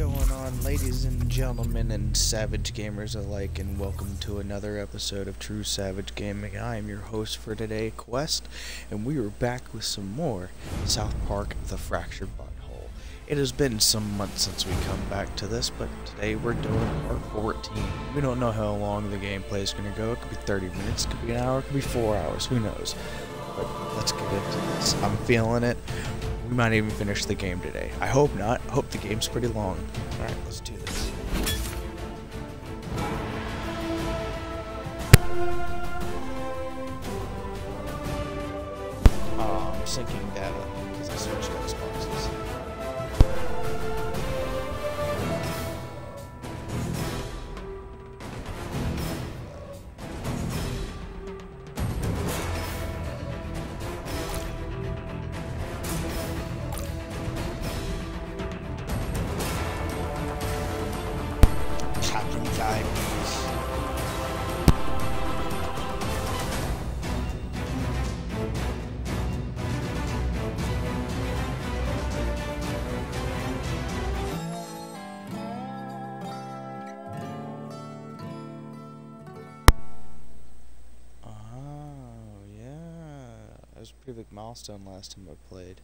going on, ladies and gentlemen and savage gamers alike, and welcome to another episode of True Savage Gaming. I am your host for today, Quest, and we are back with some more South Park: The Fractured Butthole. It has been some months since we come back to this, but today we're doing part 14. We don't know how long the gameplay is going to go. It could be 30 minutes, it could be an hour, it could be 4 hours, who knows. But let's get into this. I'm feeling it. We might even finish the game today. I hope not. I hope the game's pretty long. Alright, let's do this. I'm syncing data because I switched Xboxes. Captain Diabetes. Oh, yeah. That was a pretty big milestone last time I played.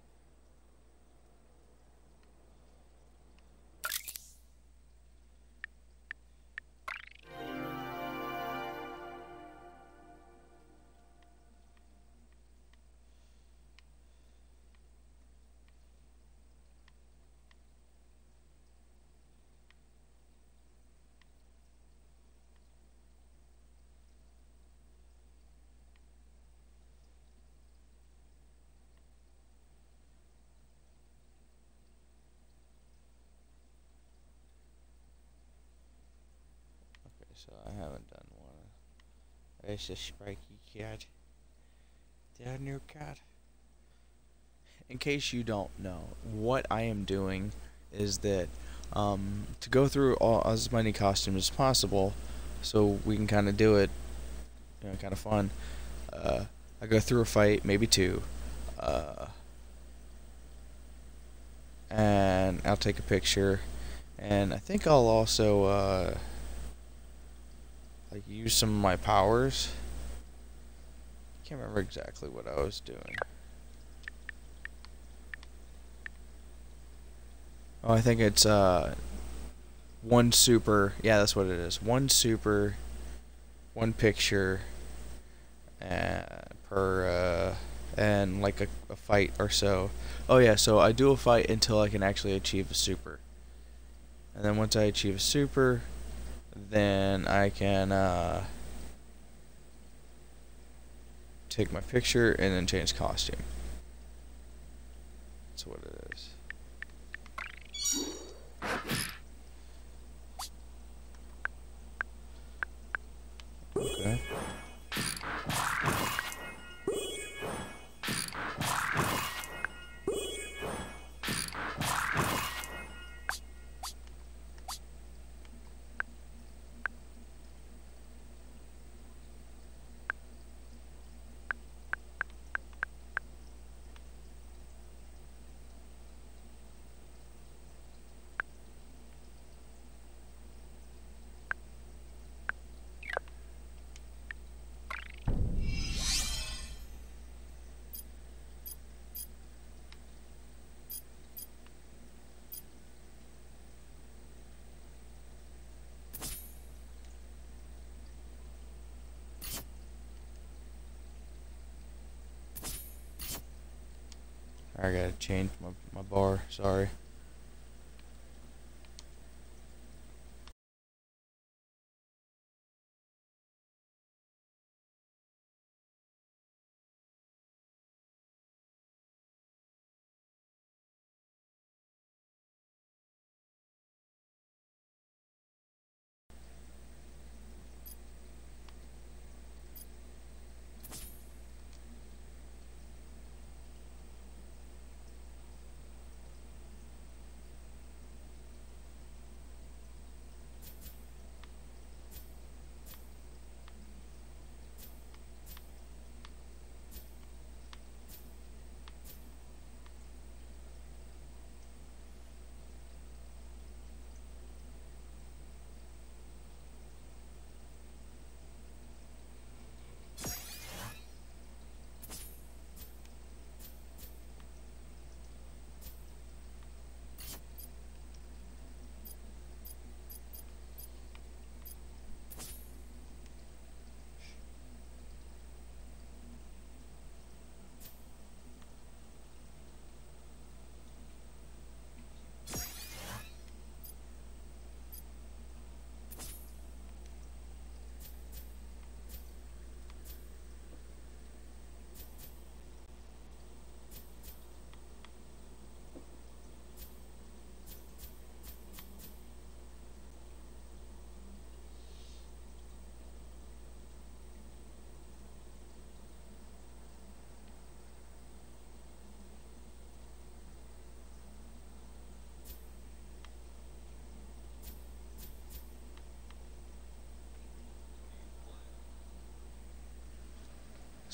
So I haven't done one. It's a spiky cat. That new cat. In case you don't know, what I am doing is that to go through as many costumes as possible, so we can kind of do it, kind of fun. I go through a fight, maybe two, and I'll take a picture, and I think I'll also like use some of my powers. Can't remember exactly what I was doing. Oh, I think it's one super. Yeah, that's what it is. One super, one picture, per and like a fight or so. Oh yeah, so I do a fight until I can actually achieve a super, and then once I achieve a super, then I can take my picture and then change costume. That's what it is. Okay. I gotta change my bar, sorry.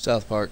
South Park.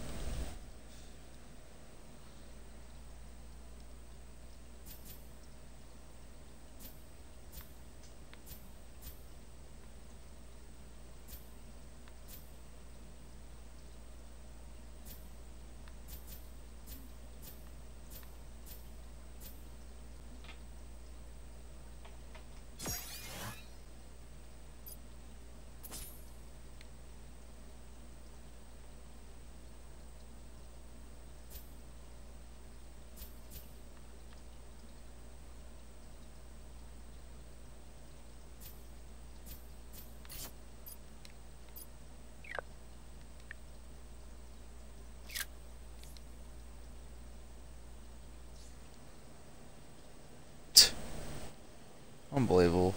Unbelievable.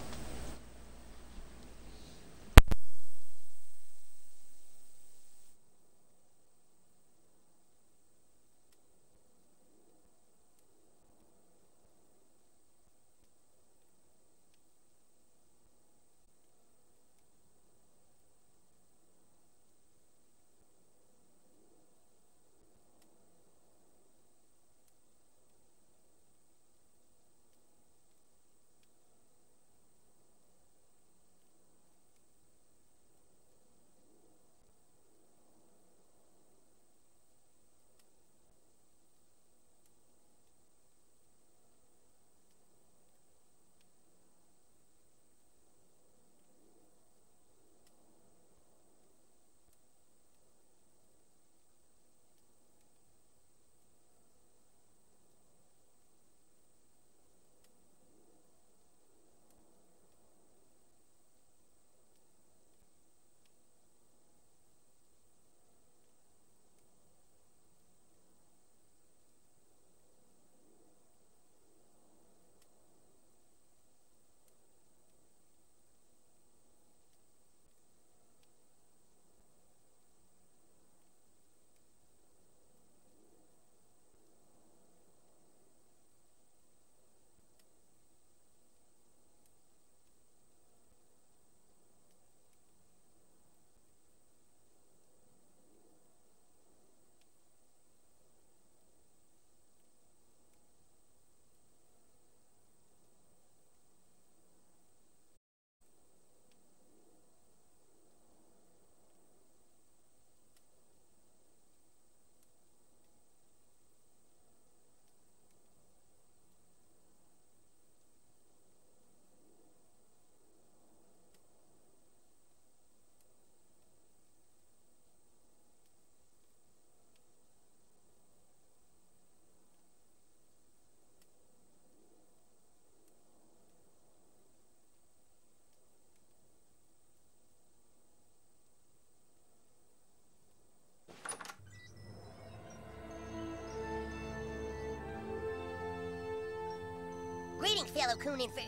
Greetings, fellow Coon and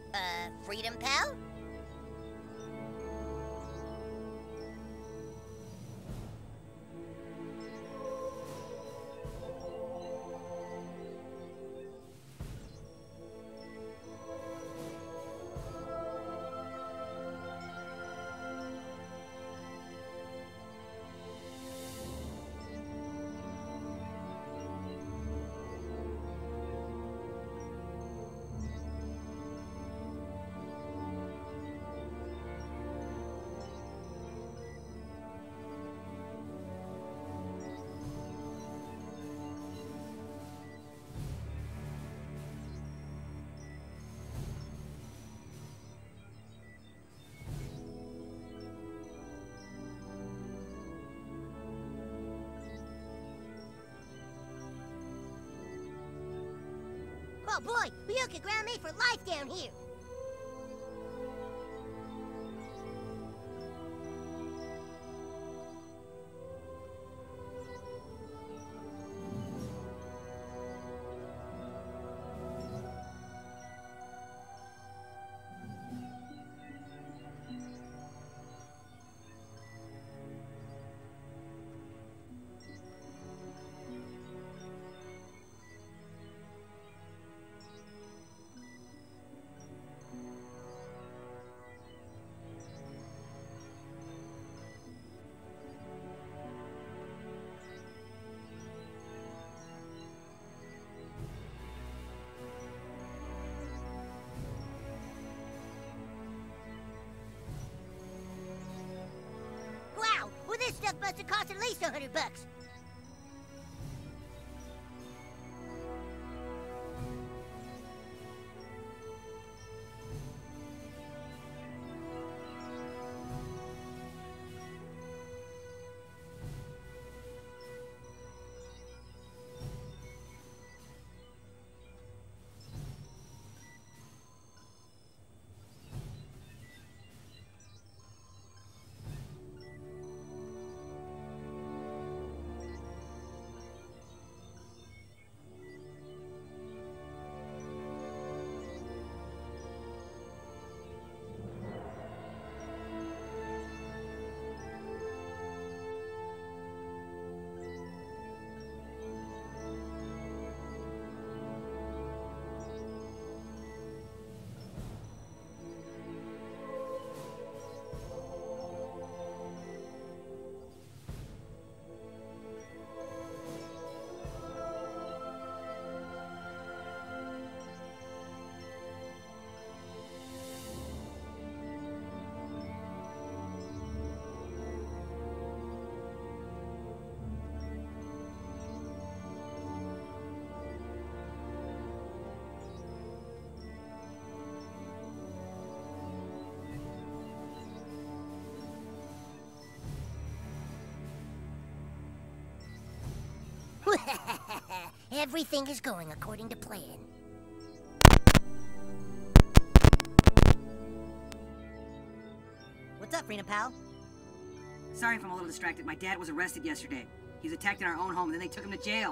Freedom Pal? Oh boy, you could ground me for life down here. to cost at least $100. Everything is going according to plan. What's up, Freedom Pal? Sorry if I'm a little distracted. My dad was arrested yesterday. He was attacked in our own home, and then they took him to jail.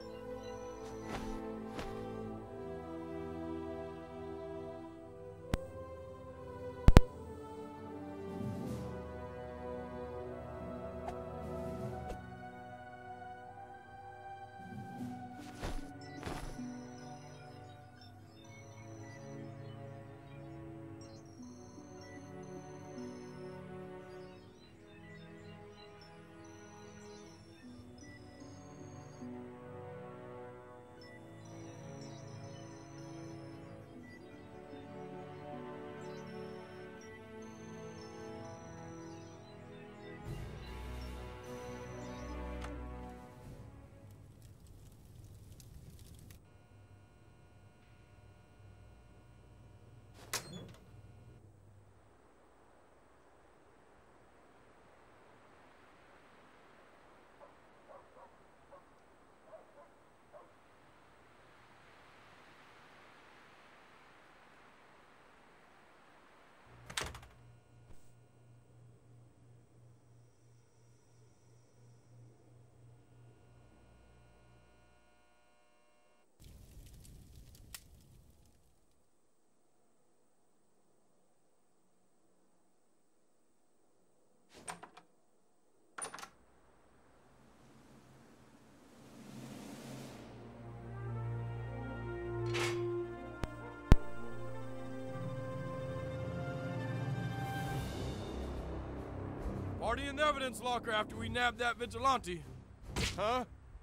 Party in the evidence locker after we nabbed that vigilante. Huh?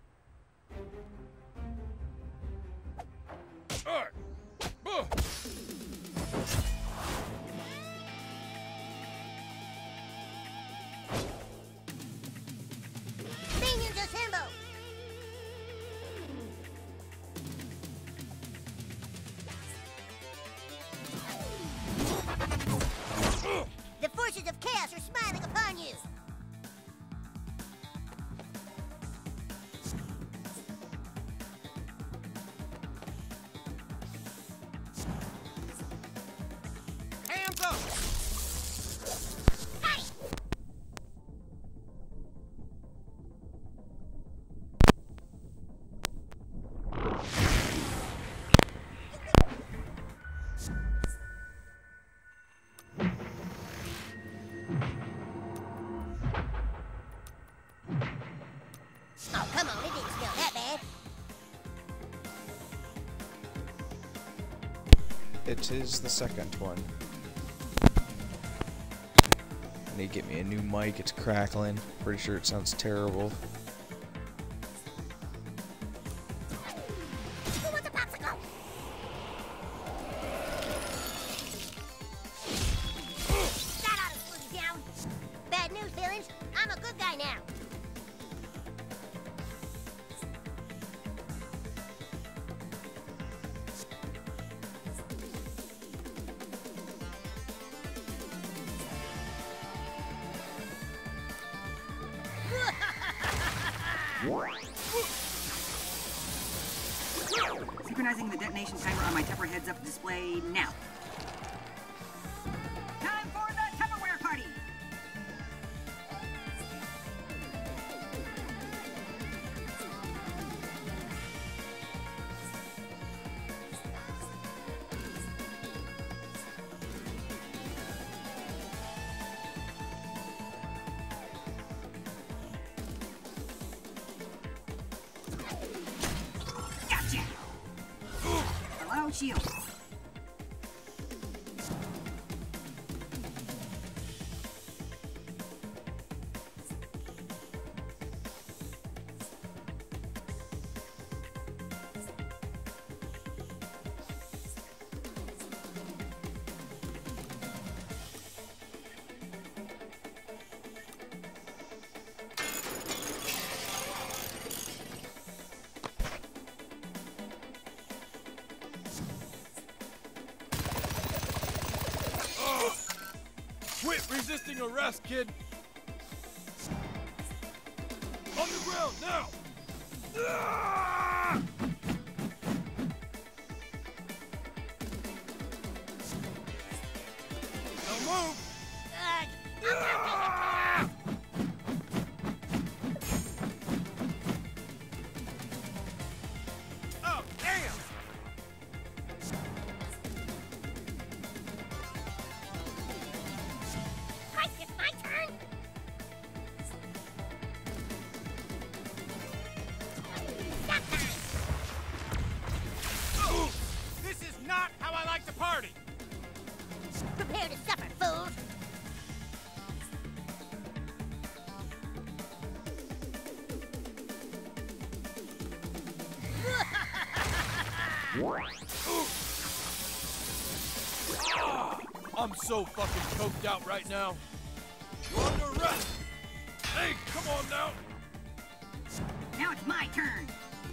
Alright. Minions assemble! The forces of chaos are smiling upon you! Hands up! Oh, come on, it didn't smell that bad. It is the second one. I need to get me a new mic, it's crackling. Pretty sure it sounds terrible. Who wants a popsicle? That ought to slow you down. Bad news, villains. I'm a good guy now. Synchronizing the detonation timer on my Tupper heads-up display now. Time for the Tupperware party! Gotcha! Hello, shield. Quit resisting arrest, kid! On the ground, now! Ah! Now move! Ah! Oh, damn! Right, it's my turn. That time. Ooh, this is not how I like to party! Prepare to suffer, fools. I'm so fucking coked out right now. You're under arrest! Hey, come on now! Now it's my turn!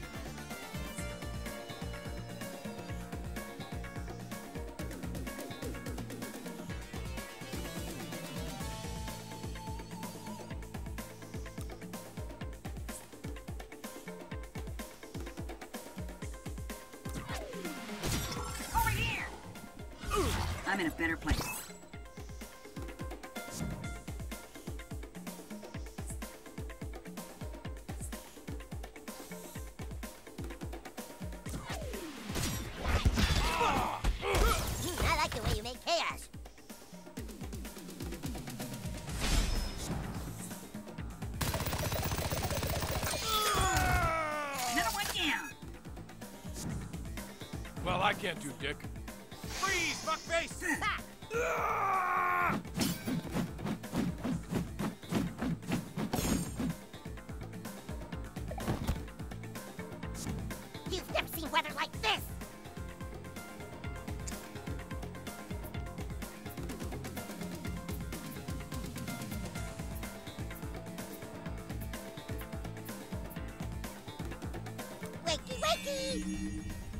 Over here! I'm in a better place. I like the way you make chaos. Another one down! Well, I can't do dick. Freeze, fuckface! Ha! Ah! You've never seen weather like this. Wakey, wakey!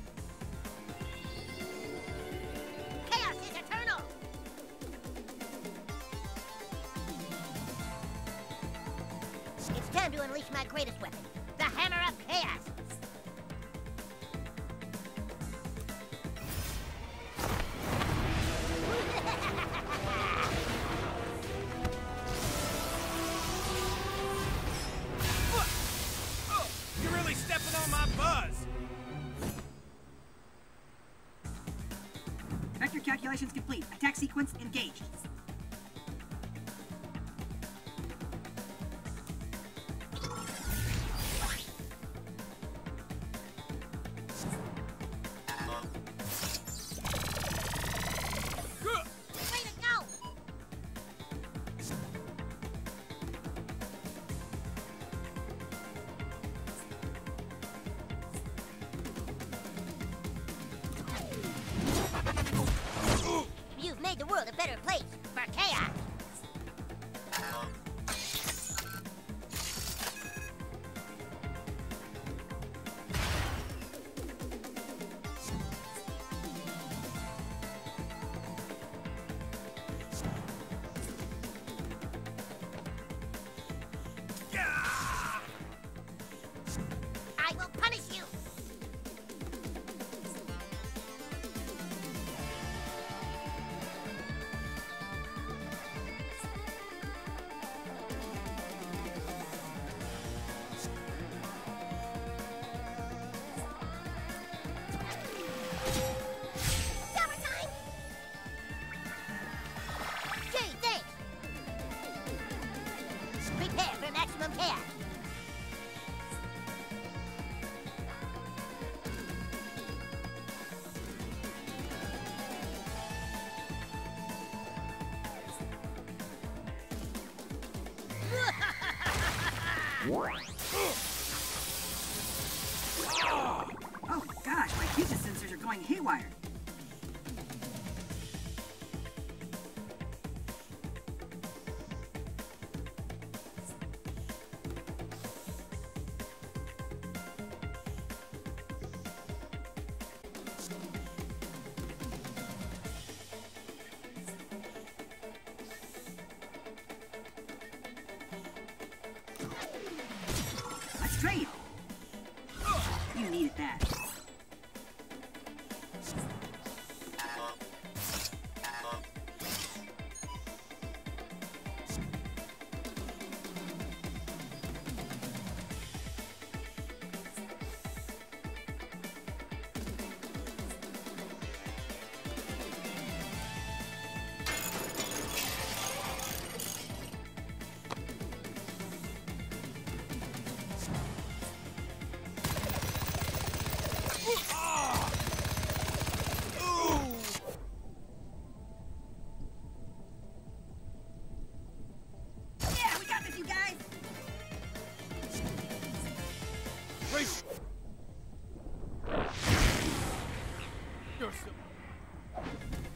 Chaos is eternal! It's time to unleash my greatest weapon, the Hammer of Chaos! You're really stepping on my buzz! Vector calculations complete. Attack sequence engaged. Way to go! You've made the world a better place for chaos! care. Oh gosh, my fusion sensors are going haywire. Let's trade. You needed that. Yeah, we got this, you guys. Race! You're so...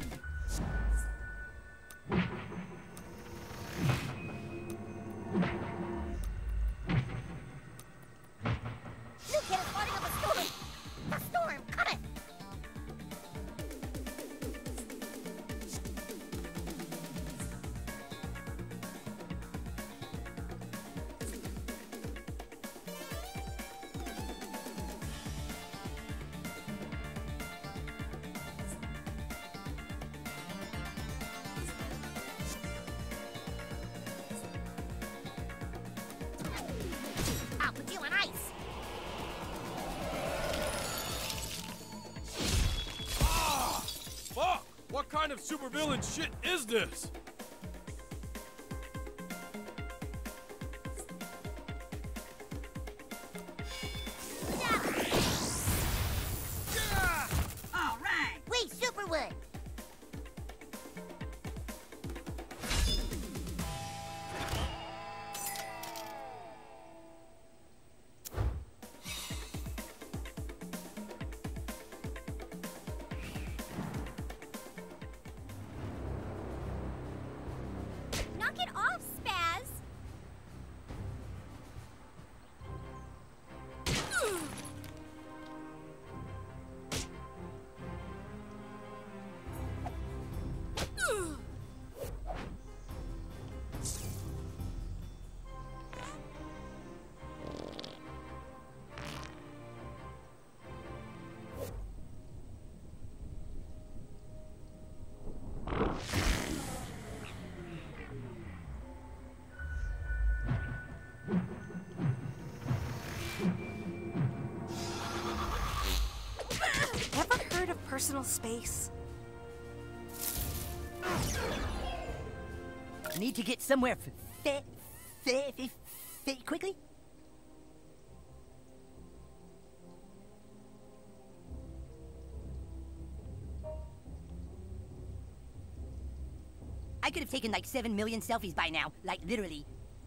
New kid is starting up a storm. A storm coming. I'll put you on ice. Fuck! What kind of supervillain shit is this? All right. We Superwood. Knock it off, Spaz! Ever heard of personal space? Need to get somewhere quickly? I could have taken like 7 million selfies by now, like literally.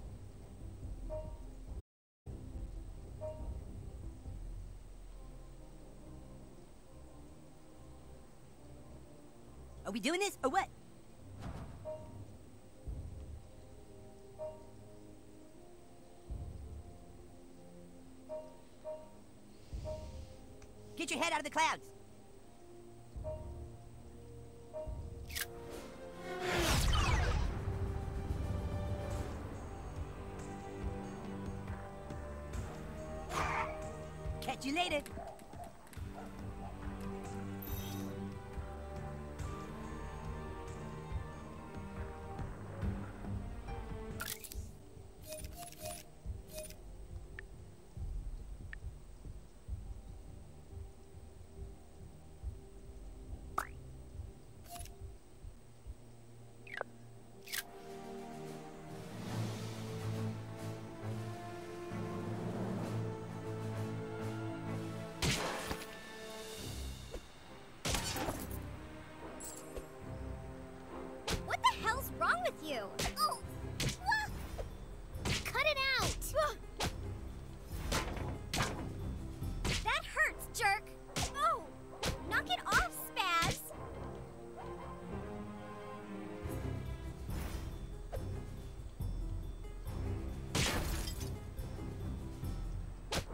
Are we doing this or what? Get your head out of the clouds. Catch you later.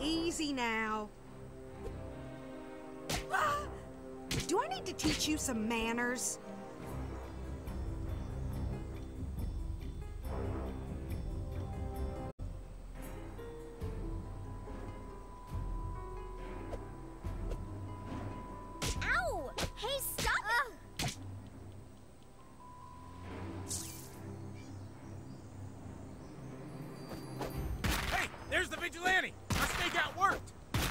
Easy now. Ah! Do I need to teach you some manners? Ow! Hey, stop it! Hey, there's the vigilante! My stakeout worked!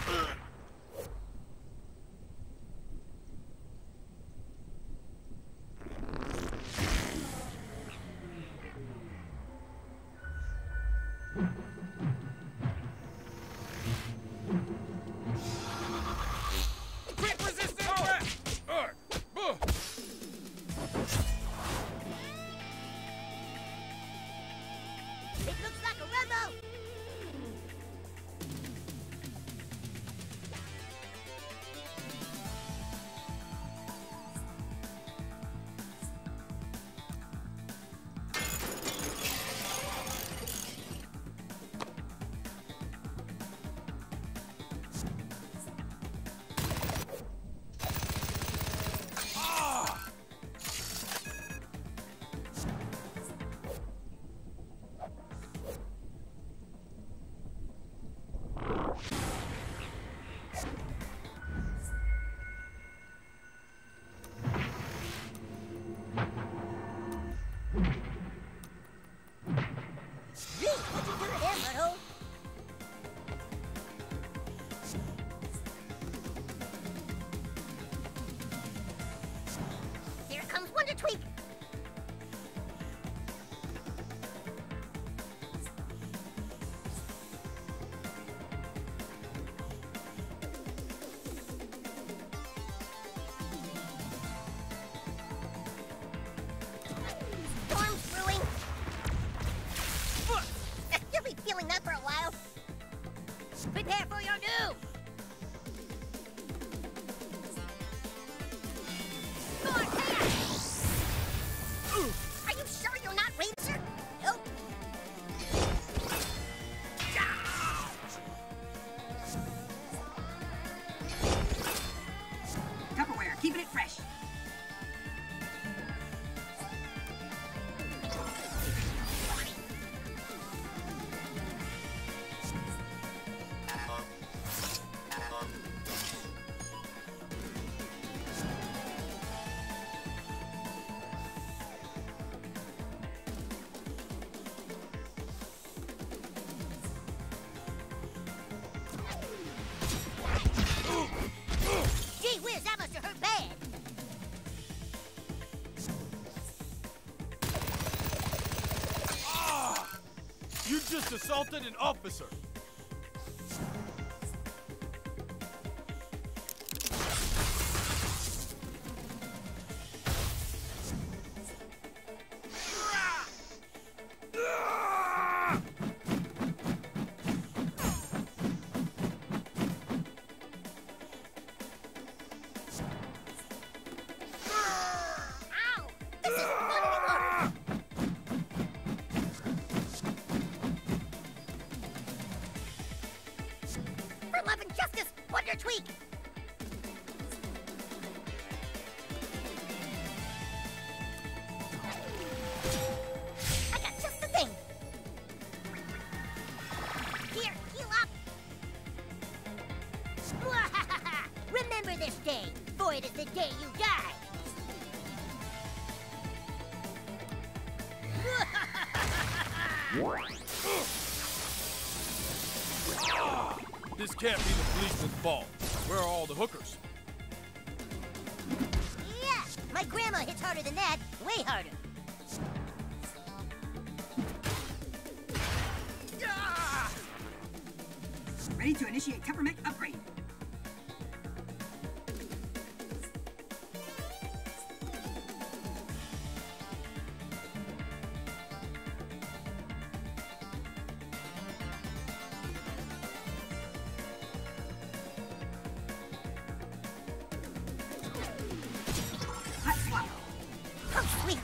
Quick resistant arrest! It looks like a Rumbo! Gee, what'd you do to him, butthole? Here comes Wonder Tweak! Storm's brewing! You'll be feeling that for a while. Prepare for your doom! More chaos! Are you sure you're not Razor? Nope. Tupperware, keeping it fresh. Gee whiz, that must have hurt bad. You just assaulted an officer! Ow! This is fun anymore! For love and justice, Wonder Tweak! I got just the thing! Here, heal up! Remember this day, for it is the day you die! This can't be the policeman's fault. Where are all the hookers? Yeah, my grandma hits harder than that, way harder. Ready to initiate Tuppermech upgrade. Hot swap. Oh, sweet!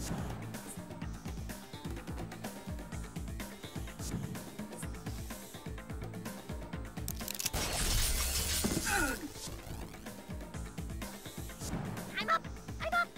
I'm up! I'm up!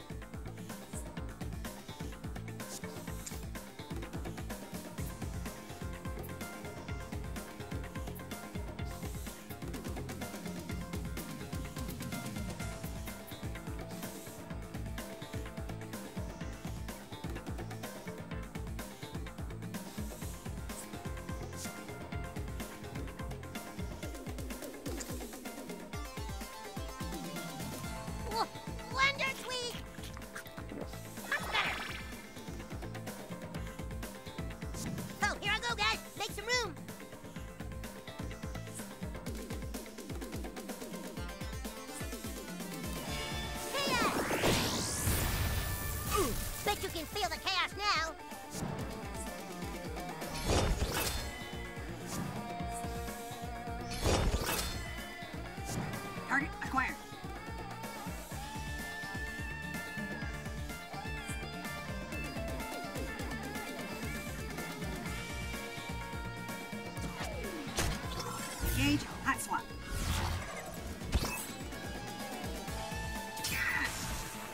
Wonder Tweak! Much better! Oh, here I go, guys! Make some room! Chaos! Bet you can feel the chaos now! Target acquired. Engage hot swap. Yes!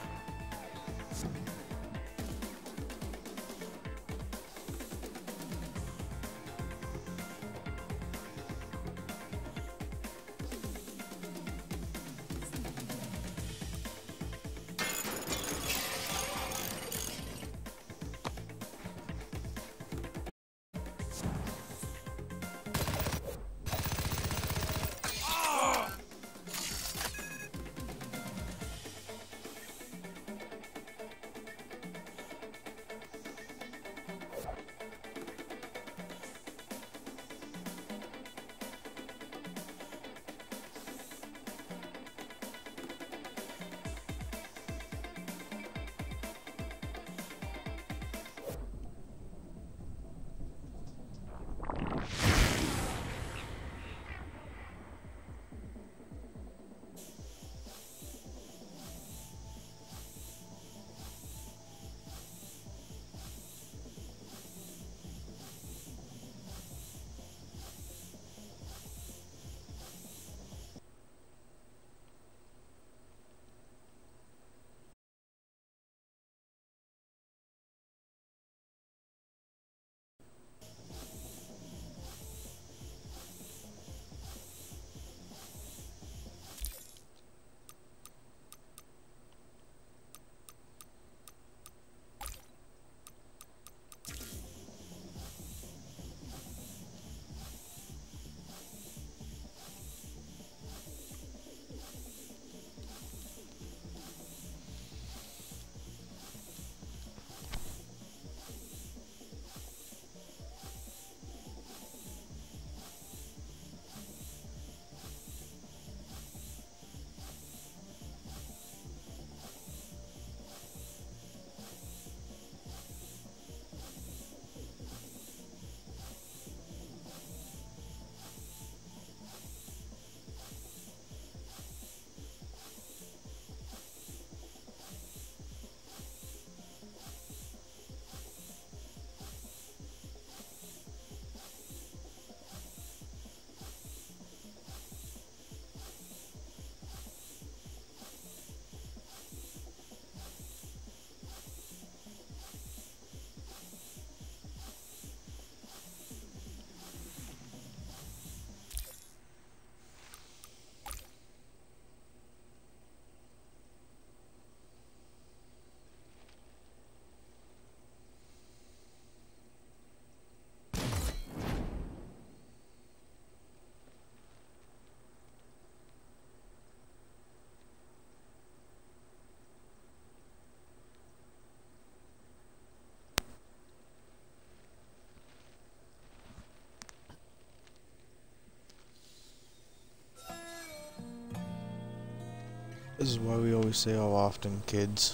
This is why we always say how often, kids.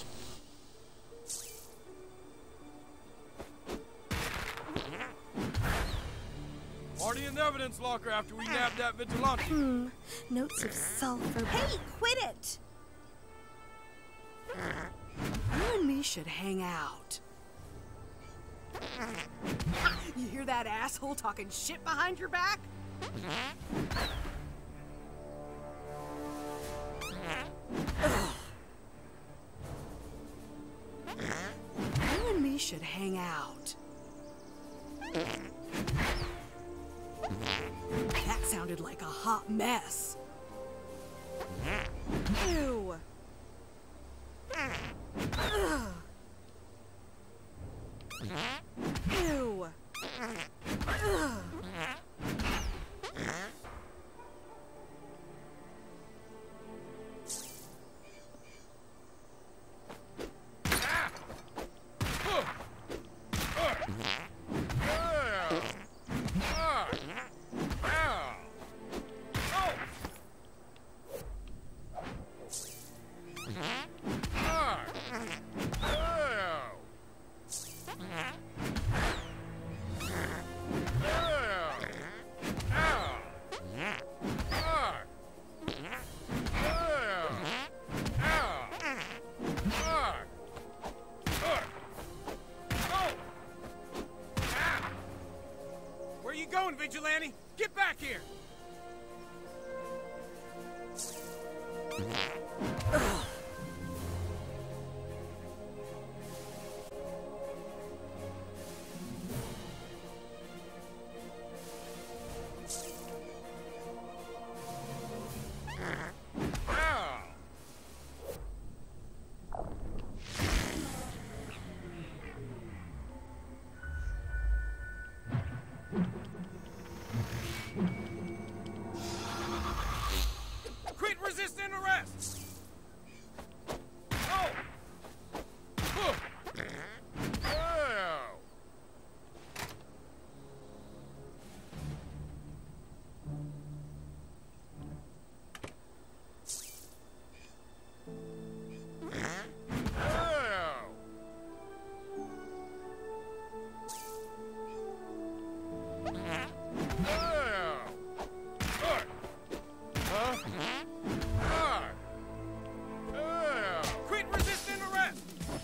Party in the evidence locker after we nabbed that vigilante. Notes of sulfur. Hey, quit it! You and me we should hang out. You hear that asshole talking shit behind your back? You and me should hang out. That sounded like a hot mess. Ew. Ugh. Ew. Ugh. Where you going, Vigilante? Get back here! Quit resisting arrest! Oh! Quit resisting arrest!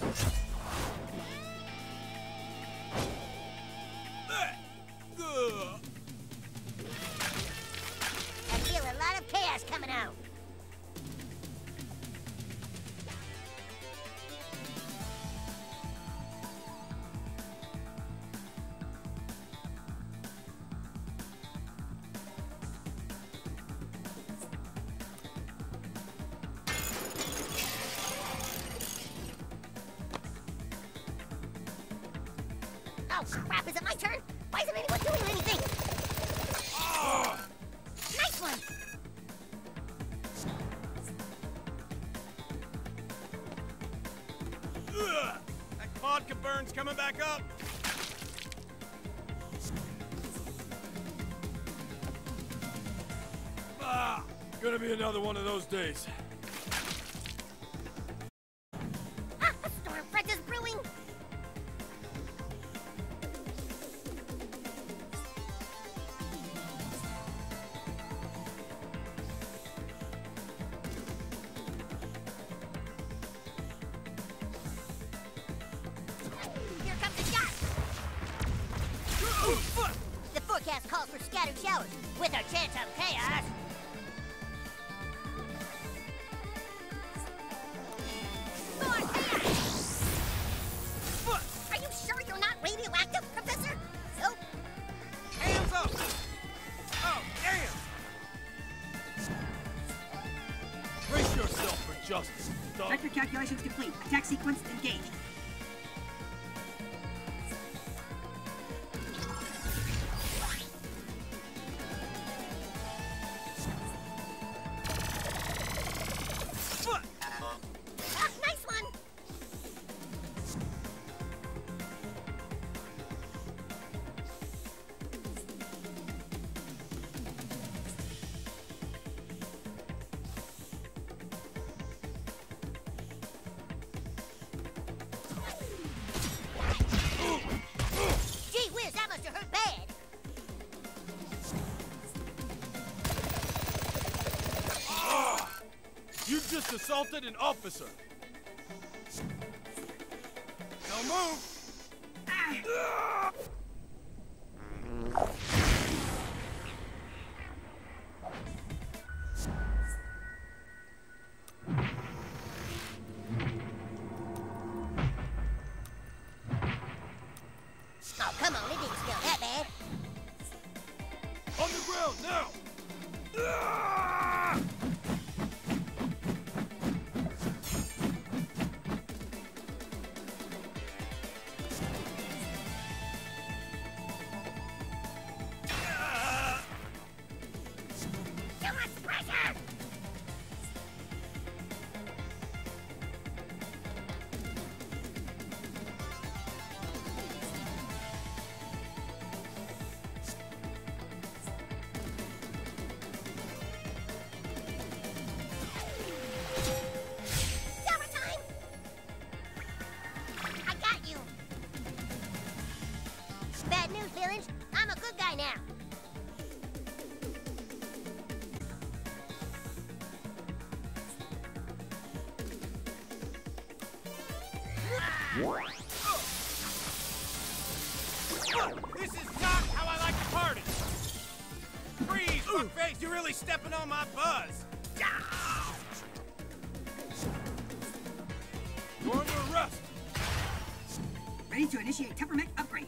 I feel a lot of chaos coming out. Oh, crap, is it my turn? Why isn't anyone doing anything? Nice one! That vodka burn's coming back up. Gonna be another one of those days. Ah, a storm front is brewing! Here comes the shot! The forecast calls for scattered showers, with a chance of chaos. More chaos! Are you sure you're not radioactive, Professor? Nope. Hands up! Oh, damn! Brace yourself for justice, Doug. Vector calculations complete. Attack sequence engaged. Ah, nice one! Gee whiz, that must have hurt bad. You just assaulted an officer. Don't move! Oh, come on, it didn't smell that bad. On the ground, now! Too much pressure! Summertime! I got you! Bad news, villains. I'm a good guy now. This is not how I like to party! Freeze, fuckface! You're really stepping on my buzz! You're under arrest! Ready to initiate temperament upgrade.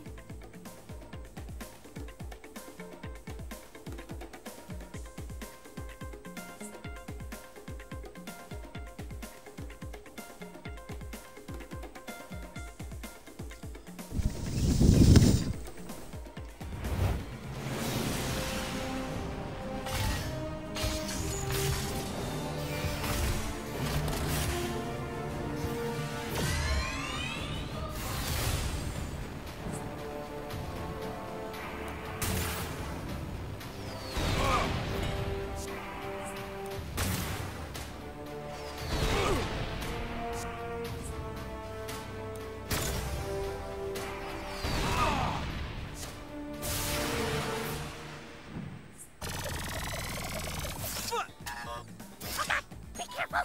Be careful!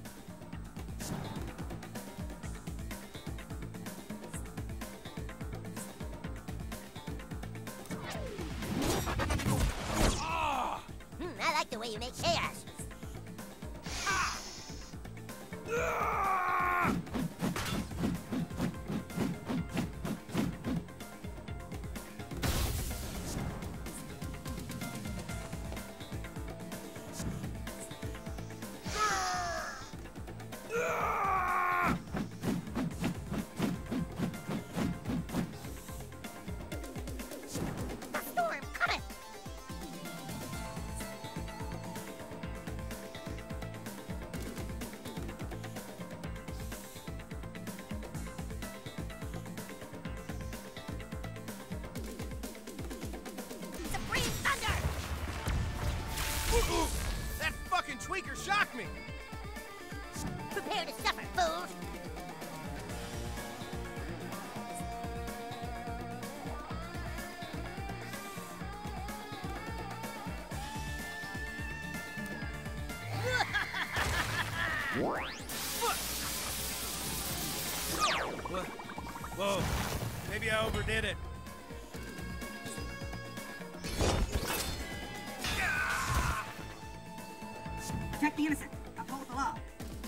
I like the way you make chaos. The storm coming! Supreme thunder! That fucking tweaker shocked me! Prepare to suffer, fools! Whoa, maybe I overdid it. Protect the innocent. Uphold the law.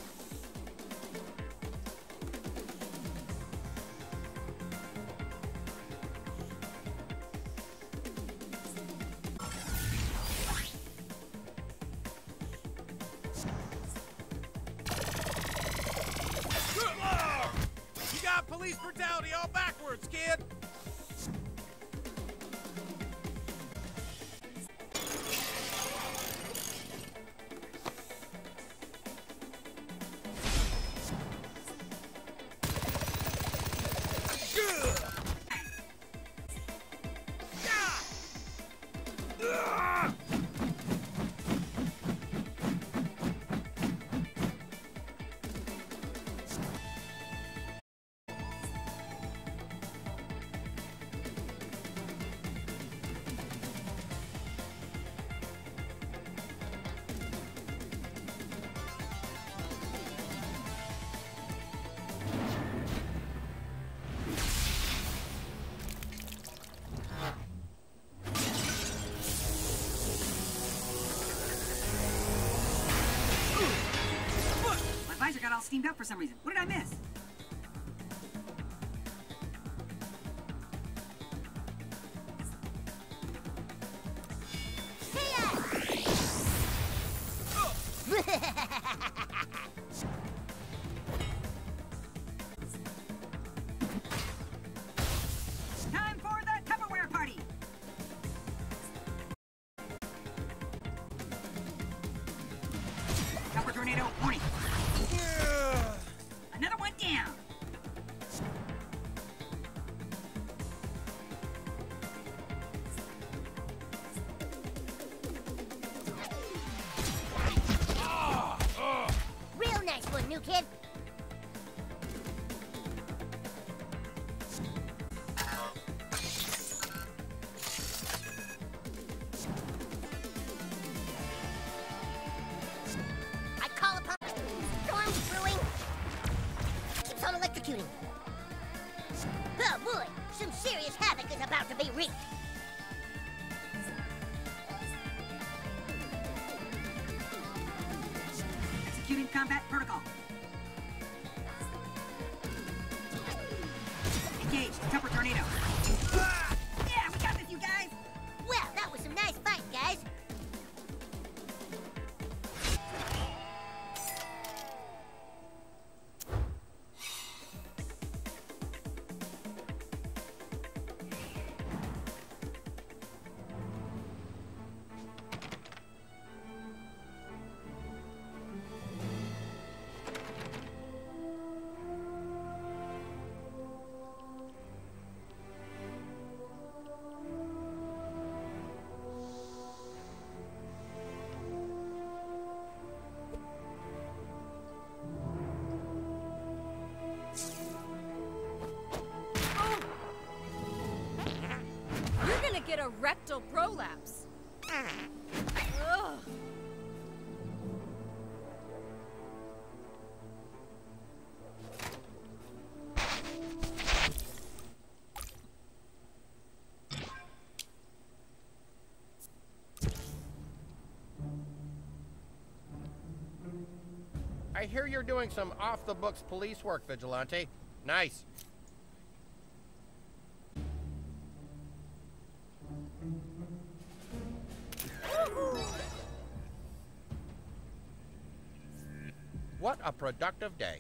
You got police brutality all backwards, kid! steamed up for some reason. What did I miss? Time for the Tupperware party! Tupper tornado warning. Another one down. Real nice one, new kid. I call upon storms brewing. Keeps on electrocuting. Oh boy, some serious havoc is about to be wreaked. Executing combat protocol. Engage Tupper tornado. Yeah, we got this, you guys! Well, that was some nice fighting, guys. You're gonna get a rectal prolapse. Ugh. I hear you're doing some off-the-books police work, Vigilante. Nice. What a productive day.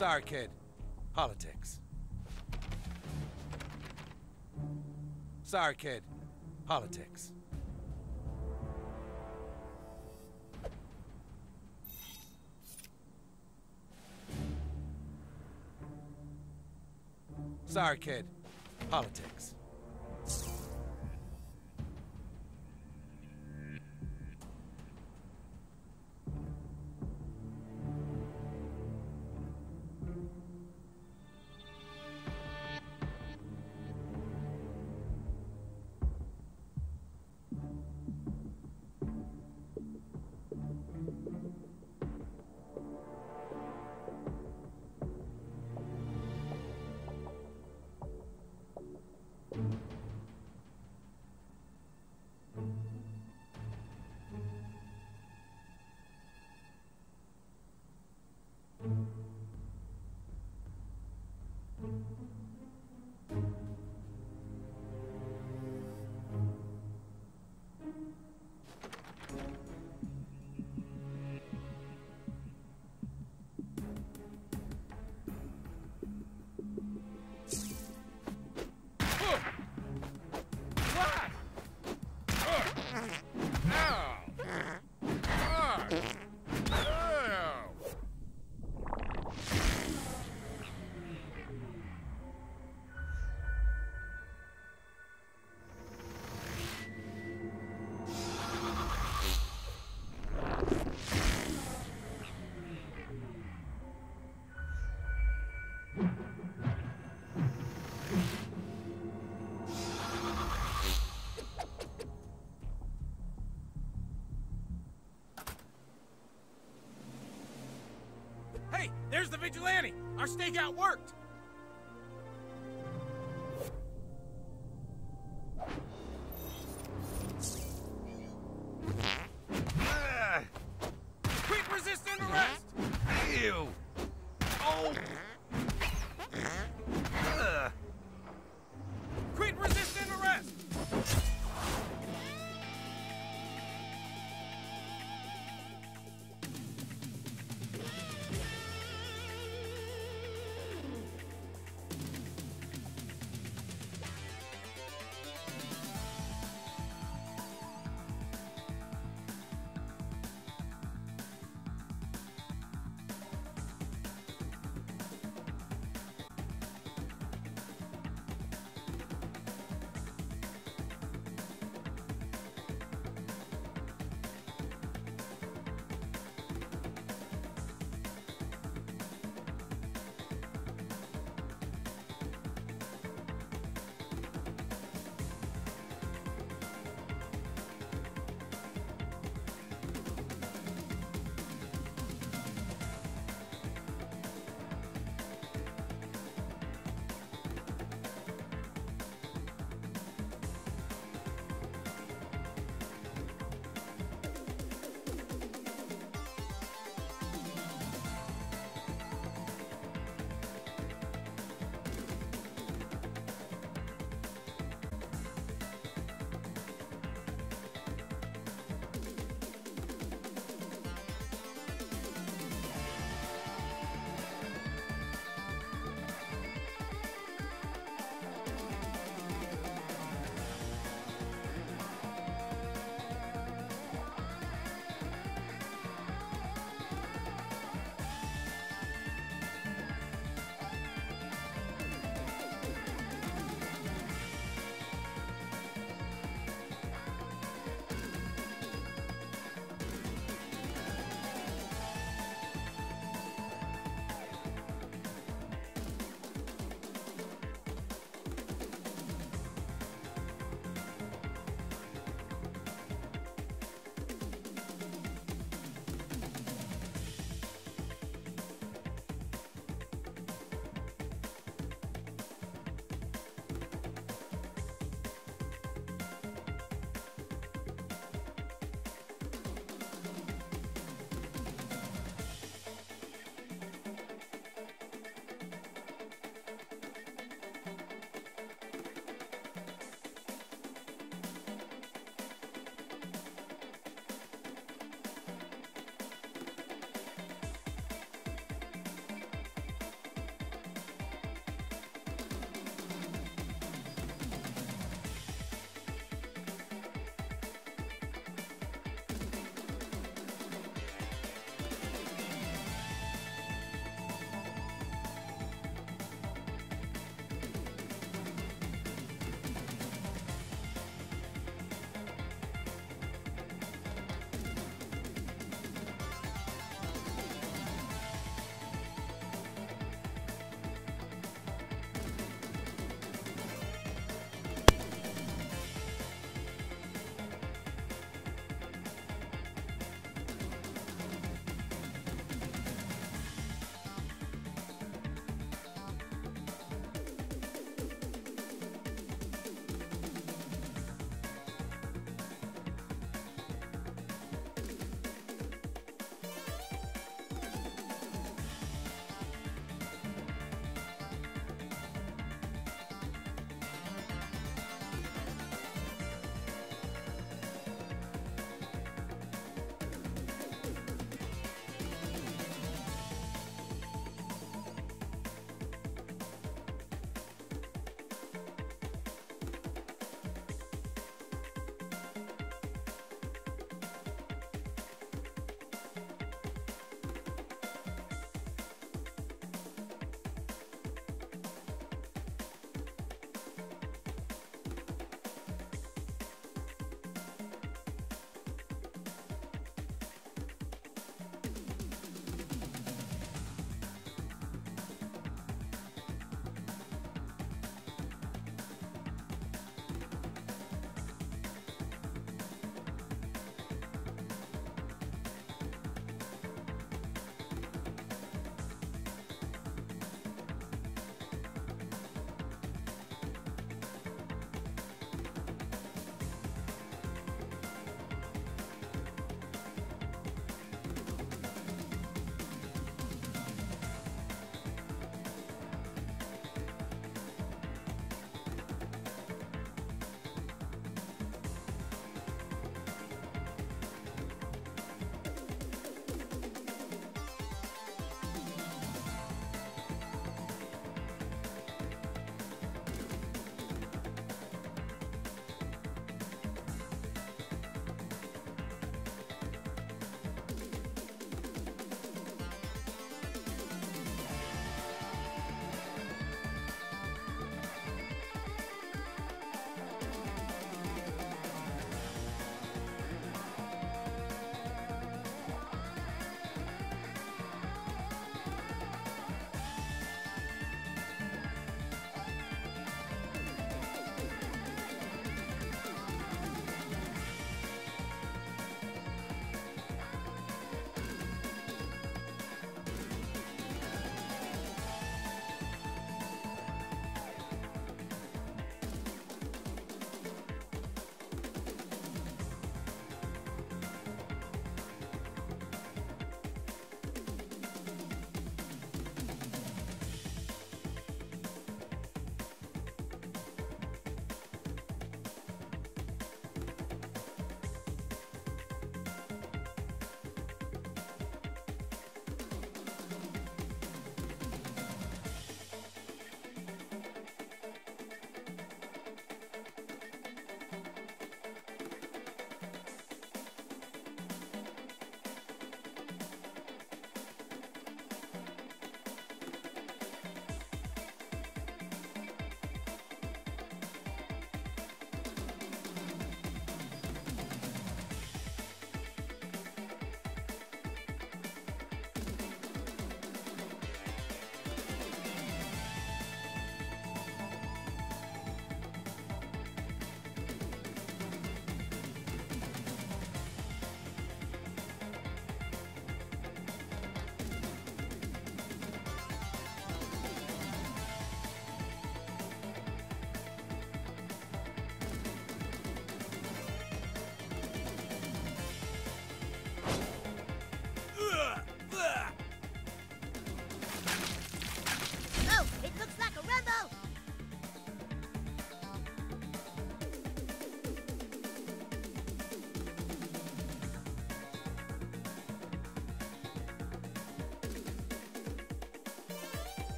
Sorry, kid. Politics. Sorry, kid. Politics. Sorry, kid. Politics. Hey, there's the vigilante! Our stakeout worked! Quick resistant arrest! Ew! Oh! Quick resistant arrest!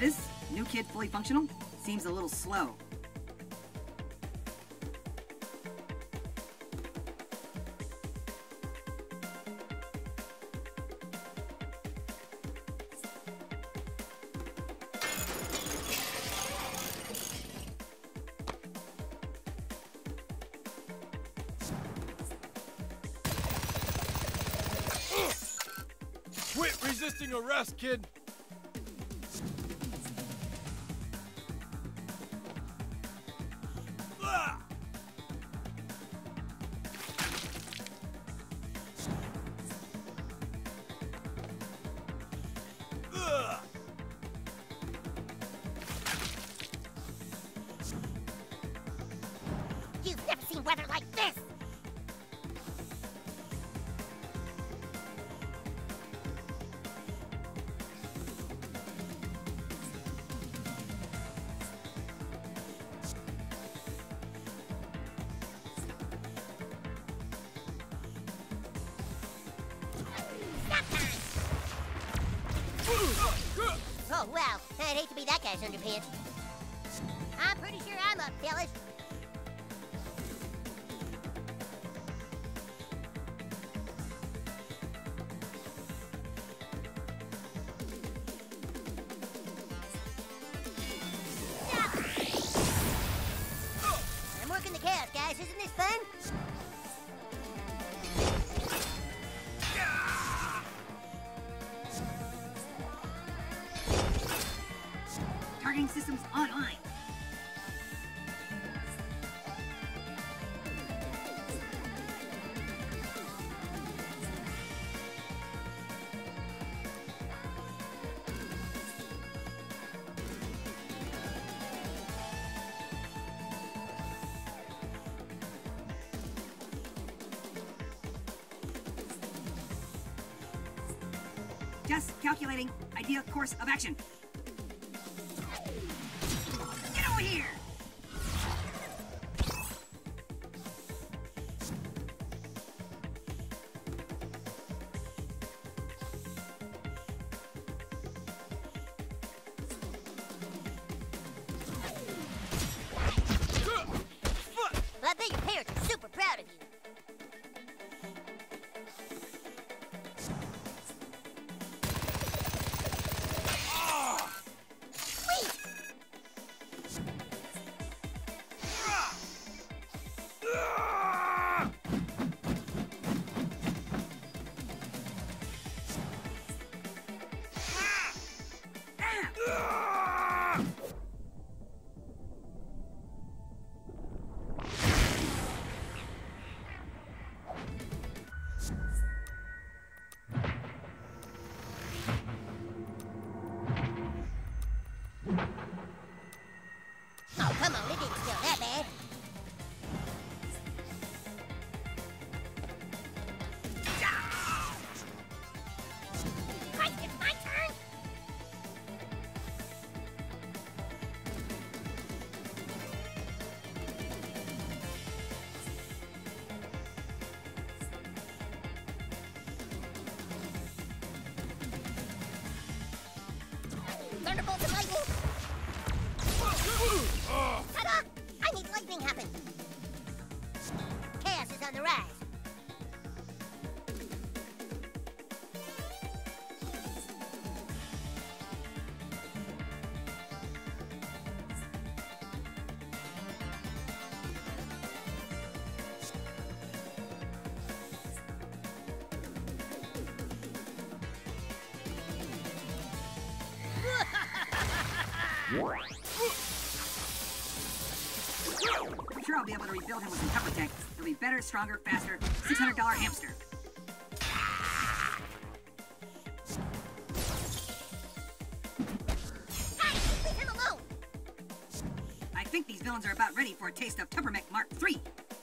this new kid fully functional? Seems a little slow. Quit resisting arrest, kid! Ah! Ugh! You've never seen weather like this! Oh, wow. I'd hate to be that guy's underpants. I'm pretty sure I'm up, fellas. I'm working the chaos, guys. Isn't this fun? Targeting systems online. Just calculating ideal course of action. Get over here! I bet your parents are super proud of you. Sweet! Oh, come on, it didn't feel that bad. Christ, it's my turn! Thunderbolts and lightning! Ta-da! I need lightning happen! Chaos is on the rise. I'm sure I'll be able to rebuild him with some cover tech. He'll be better, stronger, faster, $600 hamster. Hey, leave him alone! I think these villains are about ready for a taste of Tuppermech Mark III.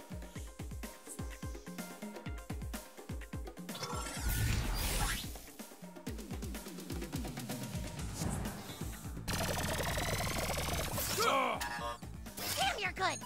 Damn, you're good!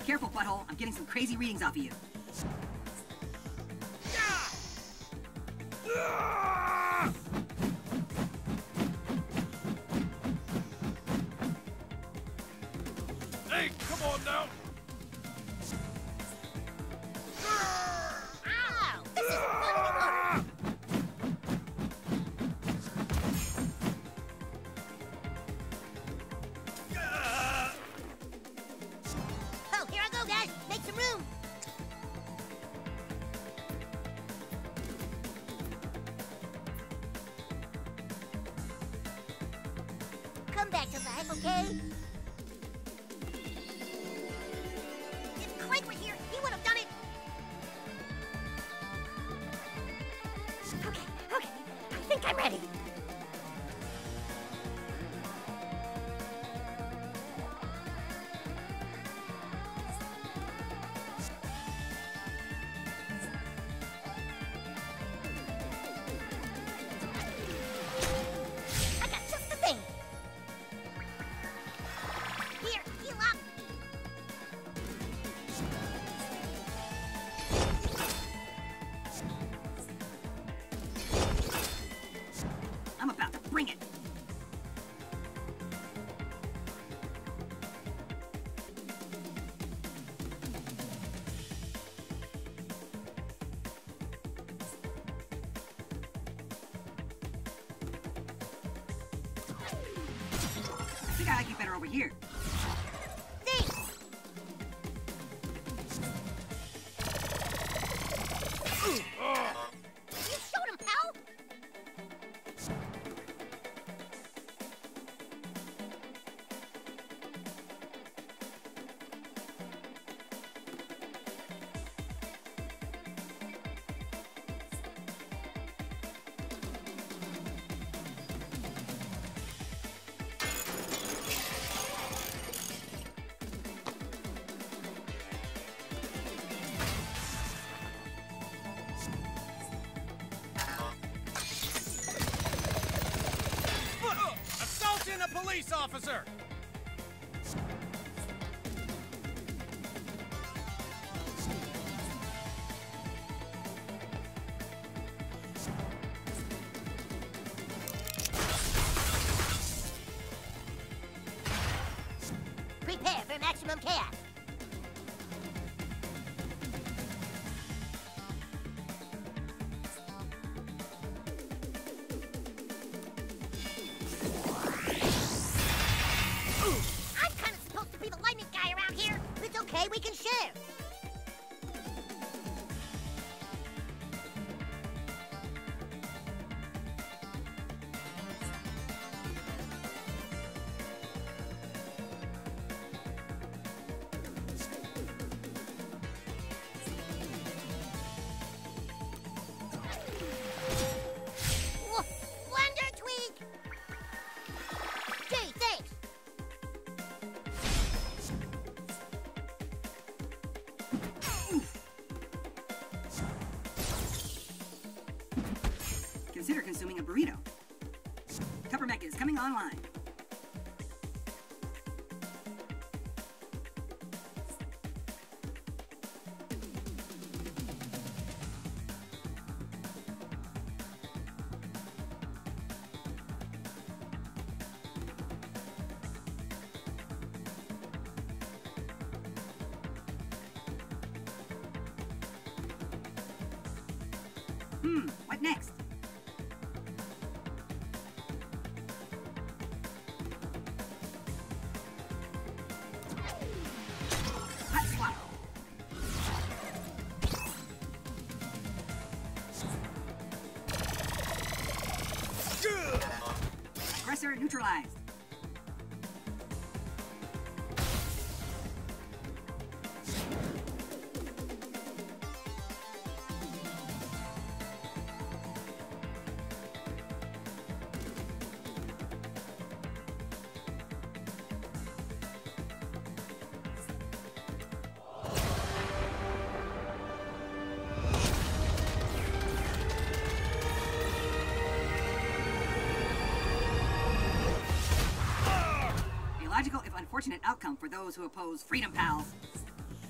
Careful, butthole. I'm getting some crazy readings off of you. Hey, come on now. Ow! This is fun anymore. Oh, here I go, guys. Make some room. Come back to life, okay? If Craig were here, he would have done it. Okay, I think I'm ready. I got just the thing. Here, heal up. I'm about to bring it. I think I like you better over here. Thanks. You showed him, pal. Assaulting a police officer! Prepare for maximum chaos. I'm kind of supposed to be the lightning guy around here. It's okay, we can share. Whoa, Wonder Tweak! Gee, thanks. Consider consuming a burrito. Tupper Mech is coming online. What next? Hot swap. Aggressor neutralized. A logical, if unfortunate, outcome for those who oppose freedom, pals.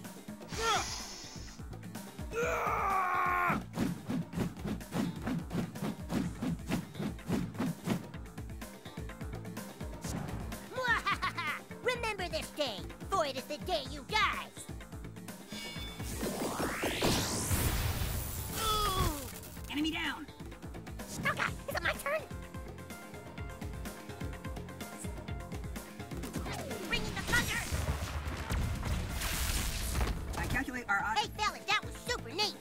Remember this day, for it is the day you guys. Ooh! Enemy down. Oh God, is it my turn? Bringing the thunder! I calculate our odds. Hey, fellas, that was super neat.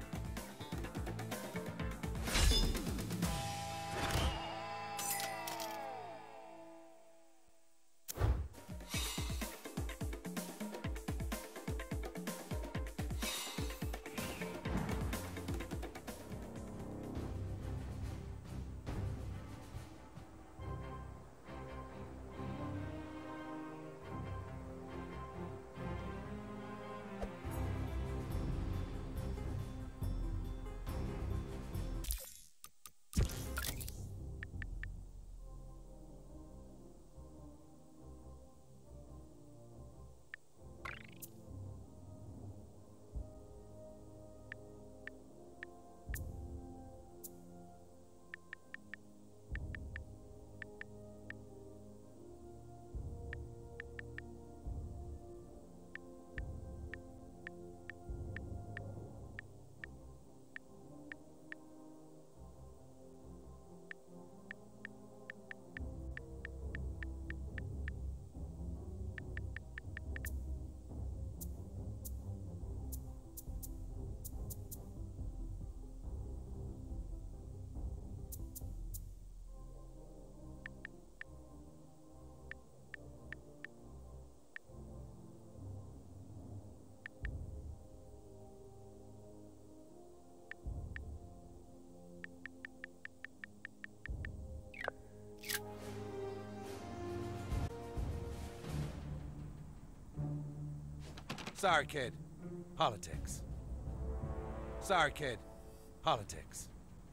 Sorry, kid. Politics. Sorry, kid. Politics.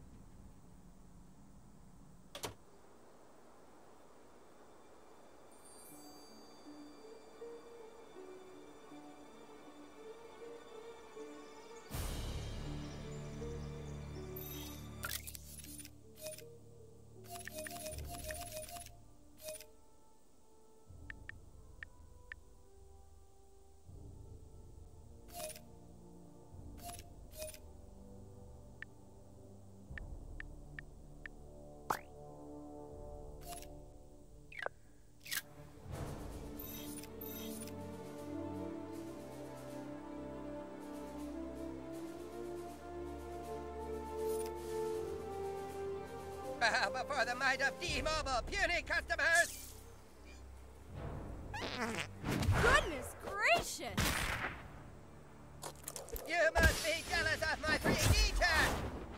Bow before the might of T-Mobile, puny customers! Goodness gracious! You must be jealous of my 3D chat!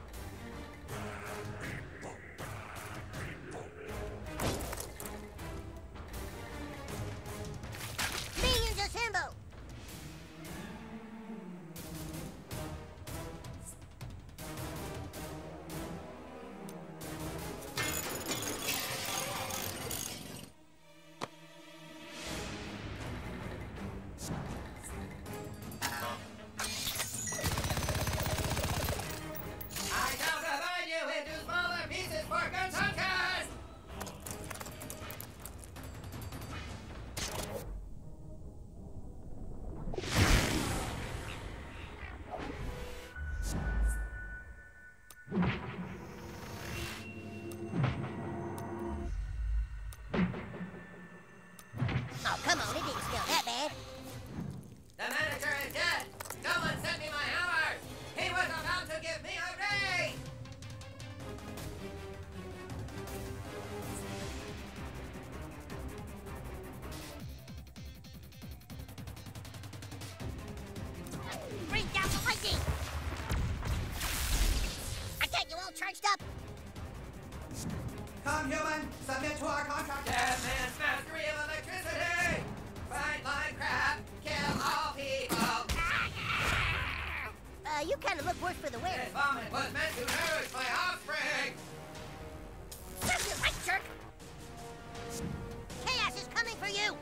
Minions assemble! I shall divide you into smaller pieces for consumption! Oh, come on, it didn't smell that bad. The manager is dead! No one sent me my hammer! He was about to give me a raise! Bring down the lightning! I got you all charged up! Come, human! Submit to our contract! Dead man's mastery of electricity! Fight like crap! Kill all people! You kind of look worse for the wear. This vomit was meant to nourish my offspring! Serve you right, jerk! Chaos is coming for you!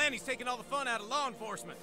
vigilante's taking all the fun out of law enforcement.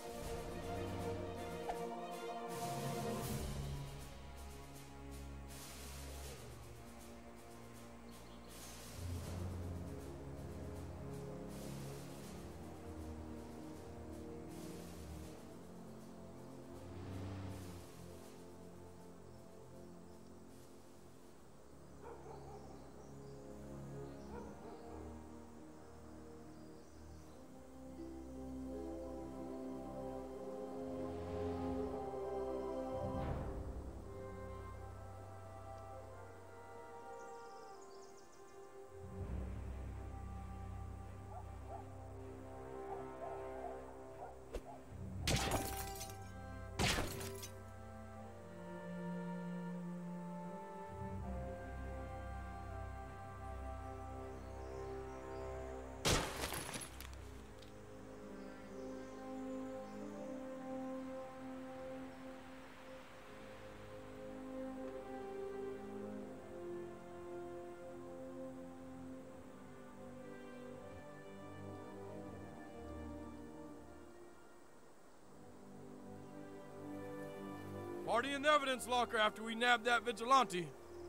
Party in the evidence locker after we nab that vigilante.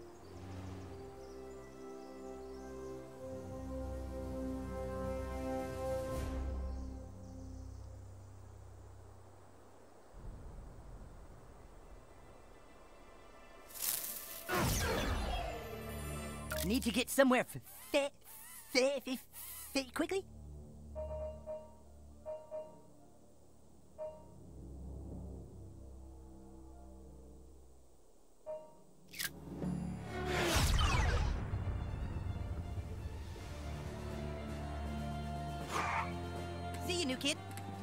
Need to get somewhere quickly? See you, new kid.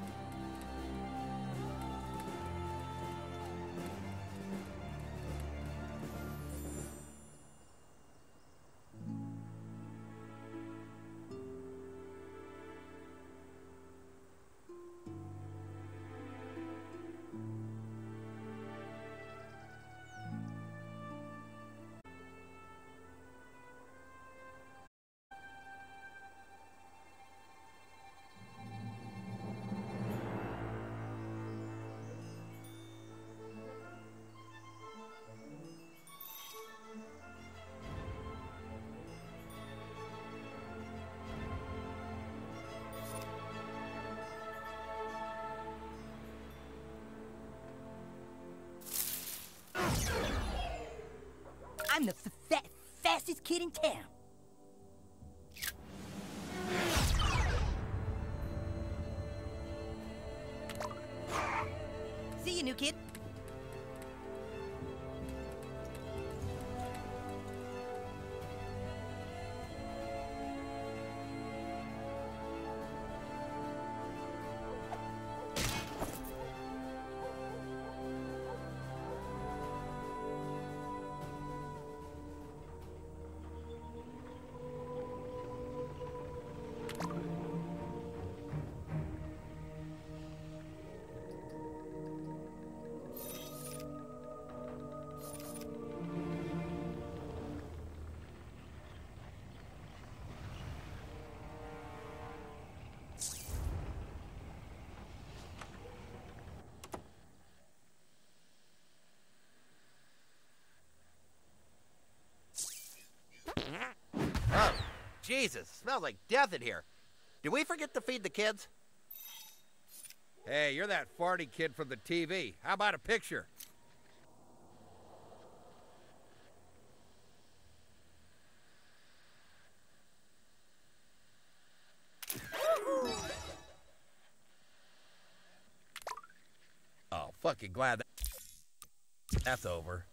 I'm the fastest kid in town. See you, new kid. Oh, Jesus, smells like death in here. Did we forget to feed the kids? Hey, you're that farty kid from the TV. How about a picture? Oh, fucking glad that's over.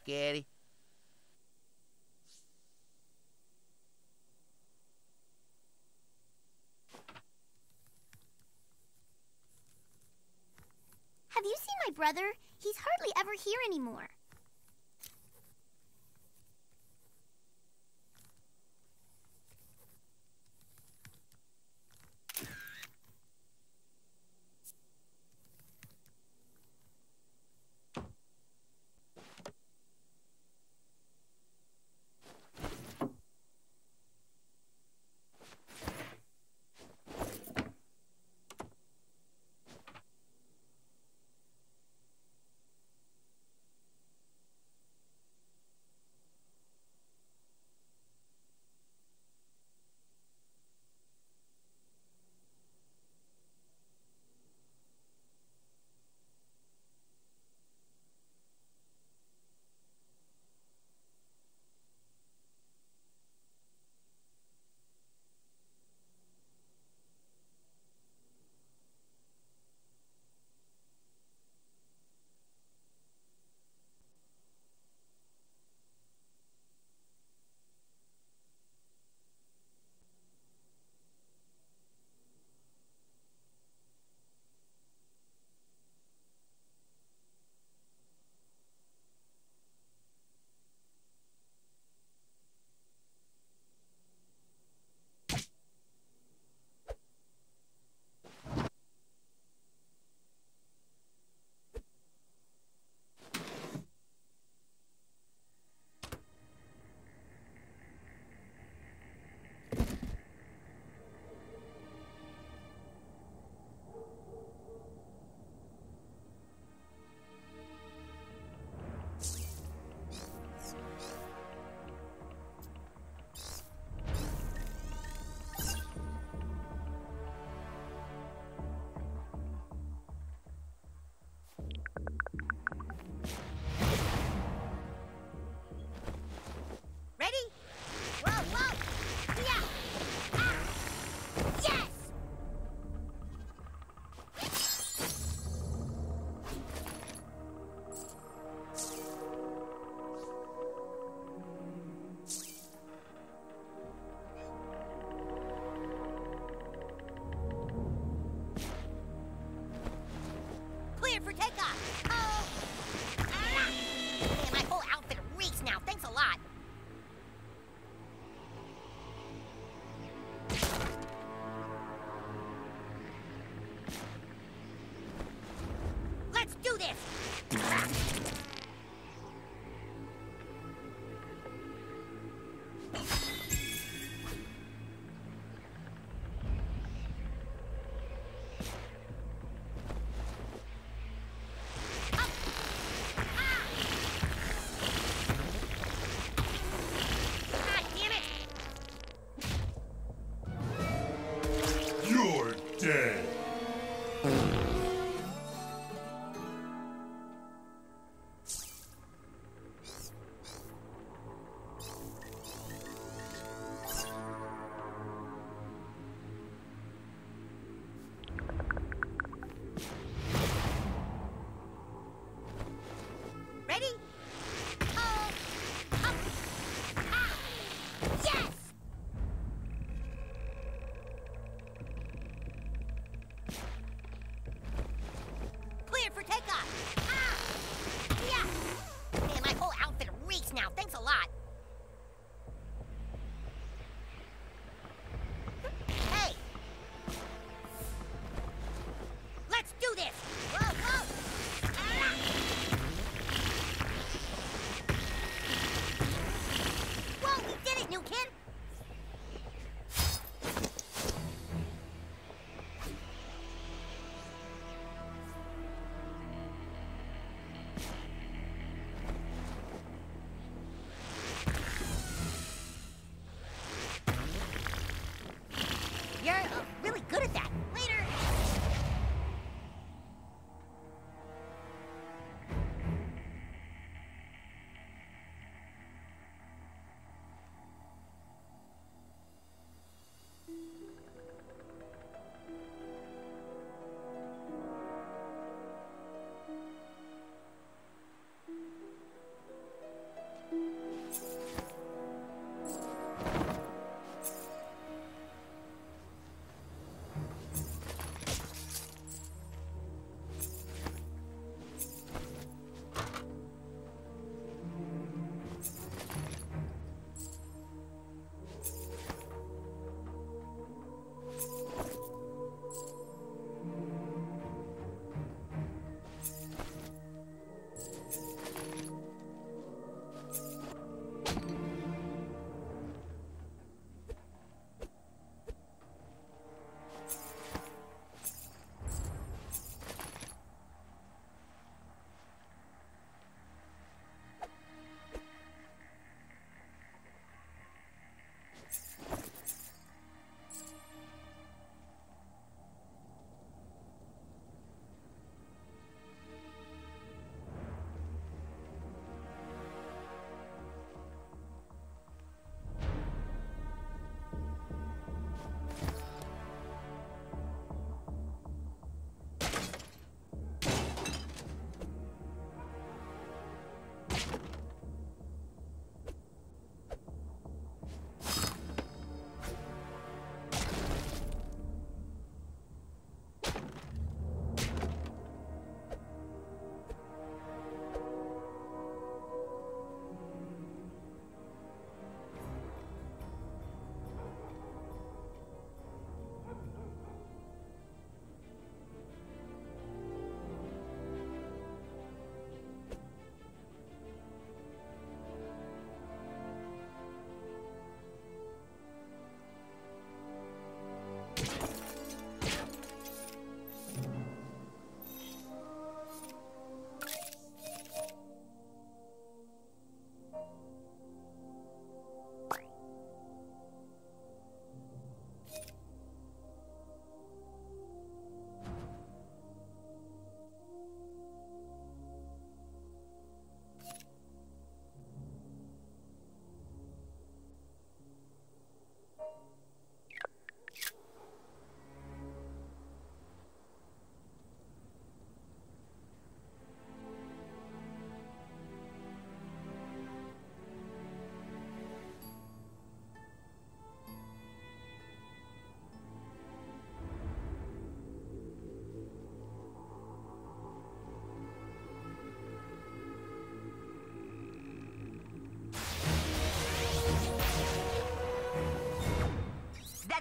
Kitty. Have you seen my brother? He's hardly ever here anymore. For takeoff. Oh. Man, my whole outfit reeks now. Thanks a lot. Let's do this.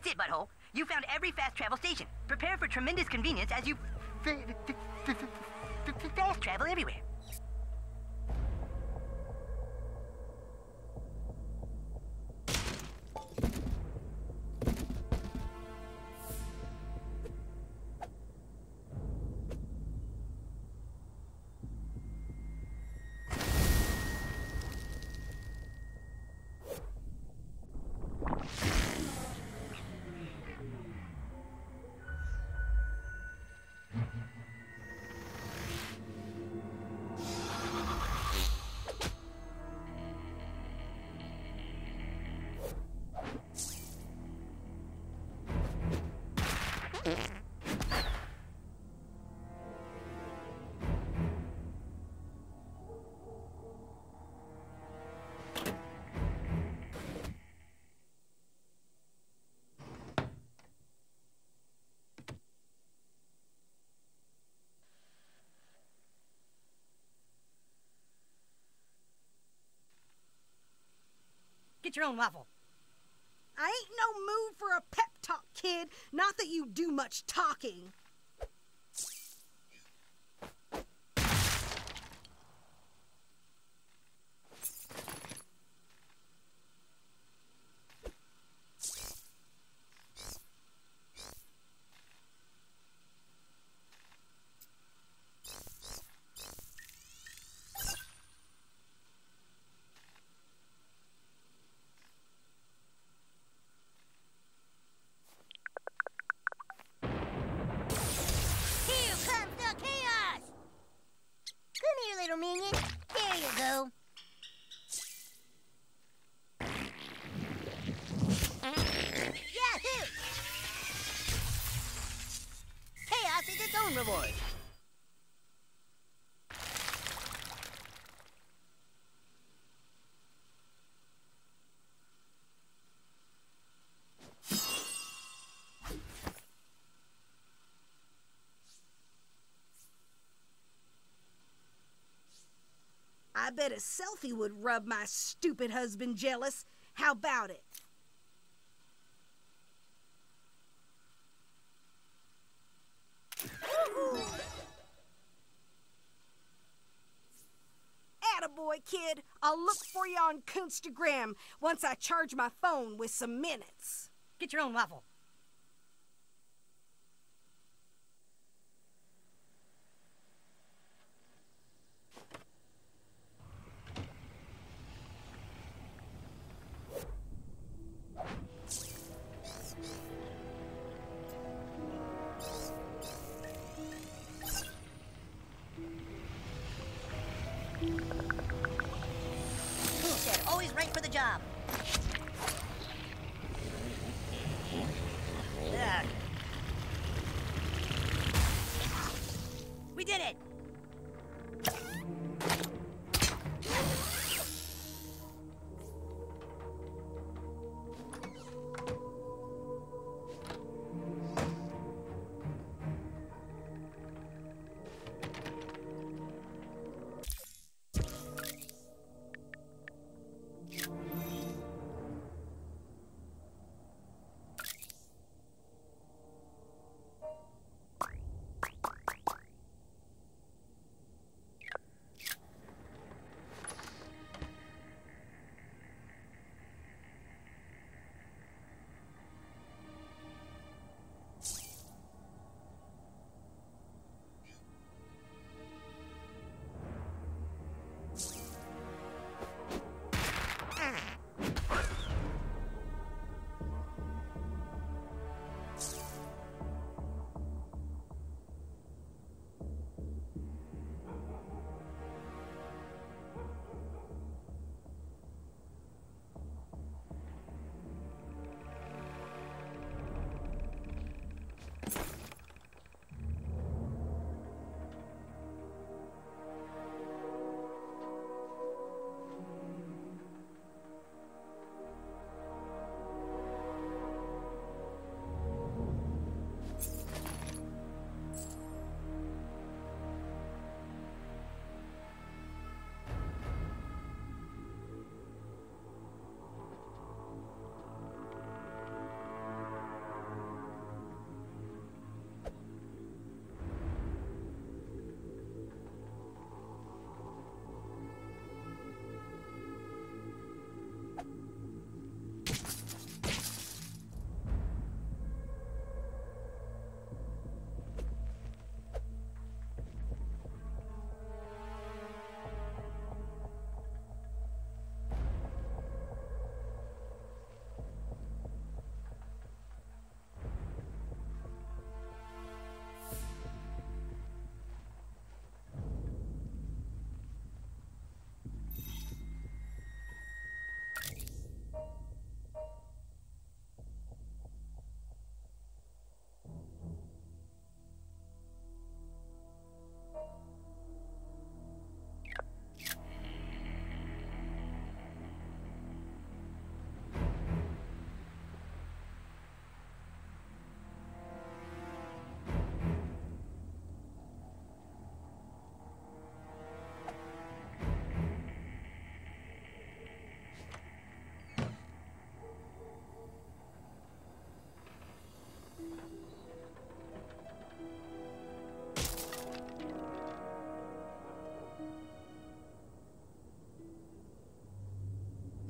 That's it, butthole. You found every fast travel station. Prepare for tremendous convenience as you fast travel everywhere. Get your own waffle. I ain't no mood for a pep talk, kid. Not that you do much talking. Little minion. There you go. Yahoo! Chaos is its own reward. I bet a selfie would rub my stupid husband jealous. How about it? Attaboy, kid. I'll look for you on Coonstagram once I charge my phone with some minutes. Get your own waffle. Always right for the job. Ugh. We did it!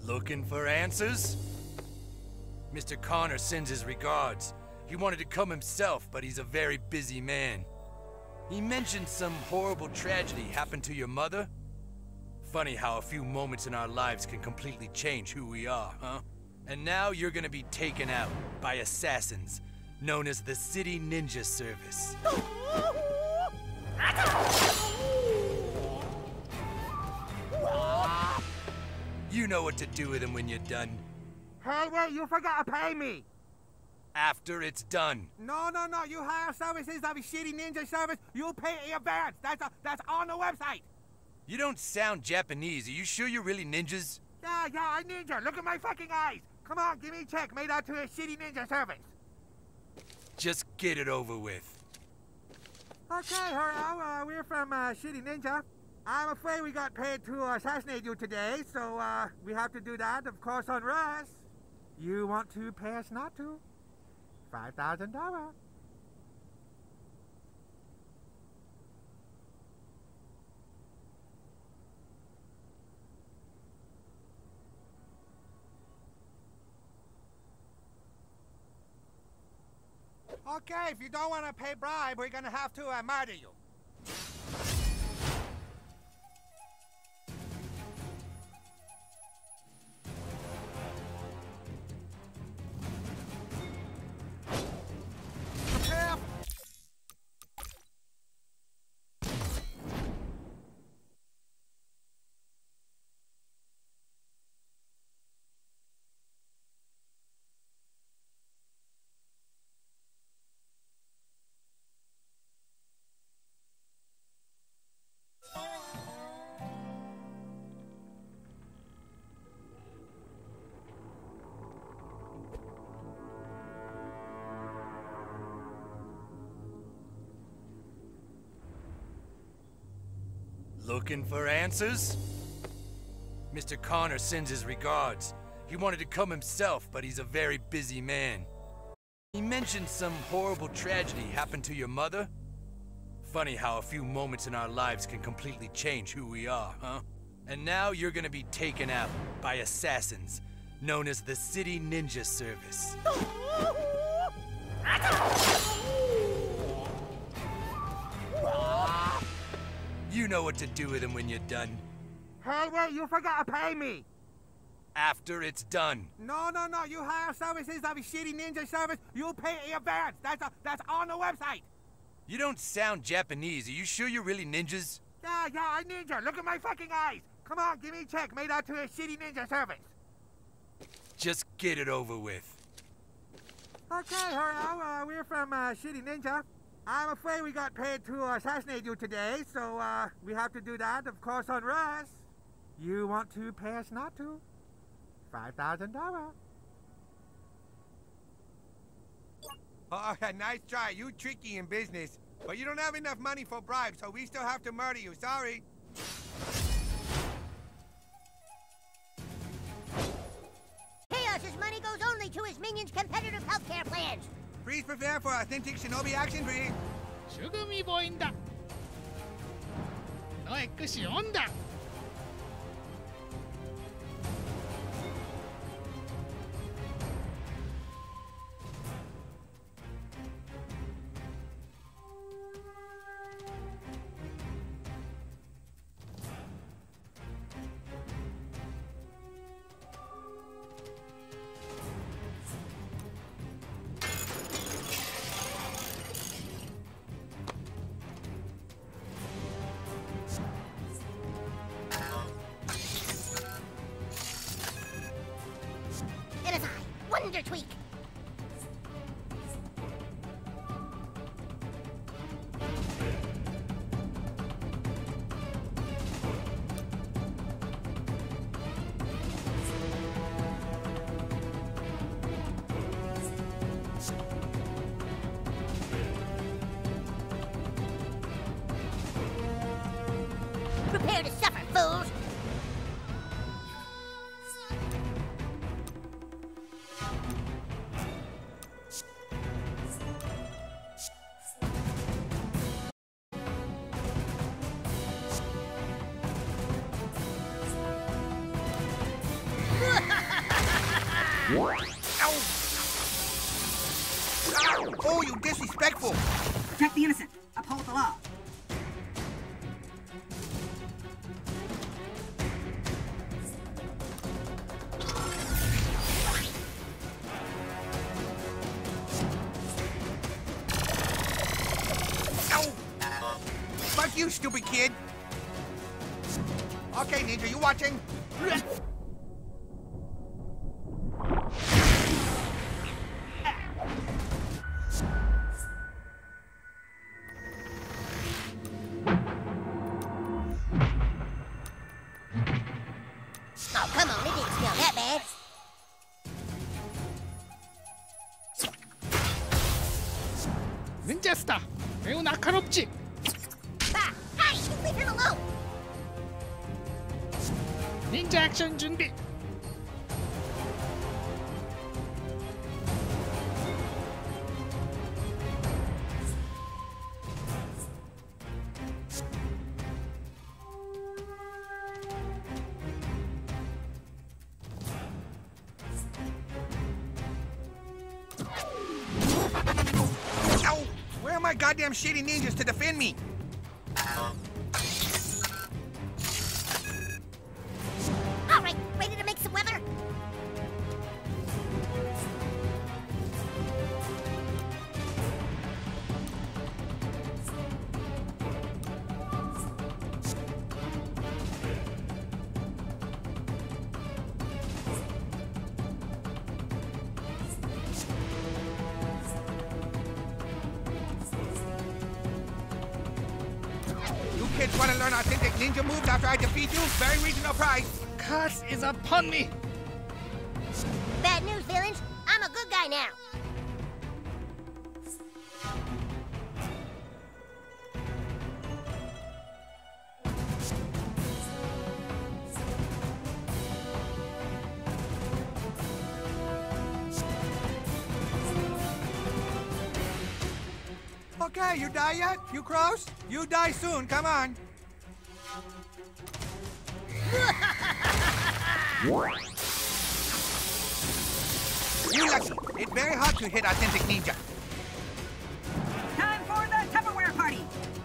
Looking for answers? Mr. Connor sends his regards. He wanted to come himself, but he's a very busy man. He mentioned some horrible tragedy happened to your mother. Funny how a few moments in our lives can completely change who we are, huh? And now you're gonna be taken out by assassins known as the City Ninja Service. You know what to do with them when you're done. Hey, wait, you forgot to pay me. After it's done. No, you hire services of a shitty ninja service, you pay in advance. That's on the website. You don't sound Japanese. Are you sure you're really ninjas? Yeah, I ninja. Look at my fucking eyes. Come on, give me a check made out to a shitty ninja service. Just get it over with. Okay, Horo, we're from Shitty Ninja. I'm afraid we got paid to assassinate you today, so we have to do that, of course, on Russ. You want to pay us not to? $5,000. Okay, if you don't want to pay bribe, we're gonna have to murder you. Prepare. Looking for answers? Mr. Connor sends his regards. He wanted to come himself, but he's a very busy man. He mentioned some horrible tragedy happened to your mother. Funny how a few moments in our lives can completely change who we are, huh? And now you're gonna be taken out by assassins known as the City Ninja Service. You know what to do with them when you're done. Hey, wait, you forgot to pay me. After it's done. No, you hire services of a shitty ninja service, you pay in advance. That's on the website. You don't sound Japanese. Are you sure you're really ninjas? Yeah, I ninja. Look at my fucking eyes. Come on, give me a check made out to a shitty ninja service. Just get it over with. Okay, Horo, we're from Shitty Ninja. I'm afraid we got paid to assassinate you today, so we have to do that, of course, on Russ. You want to pay us not to? $5,000. Oh, nice try. You tricky in business. But you don't have enough money for bribes, so we still have to murder you. Sorry. Chaos's money goes only to his minions' competitive healthcare plans. Please prepare for authentic shinobi action breed. シュグミボインだノエクシオンだ Ow! Ow! Oh, you disrespectful! Protect the innocent. Uphold the law. Ow! Fuck you, stupid kid! Okay, Ninja, you watching? Oh, come on, it didn't smell that bad. 닌자스타 매우 날카롭지. Ah, hey, leave him alone. 닌자 액션 준비. Ow! Where are my goddamn shitty ninjas to defend me? All right, ready to make some weather? You kids want to learn authentic ninja moves after I defeat you? Very reasonable price. Curse is upon me. Bad news, villains. I'm a good guy now. Okay, you die yet? You cross? You die soon, come on. You lucky. It's very hard to hit authentic ninja. Time for the Tupperware party.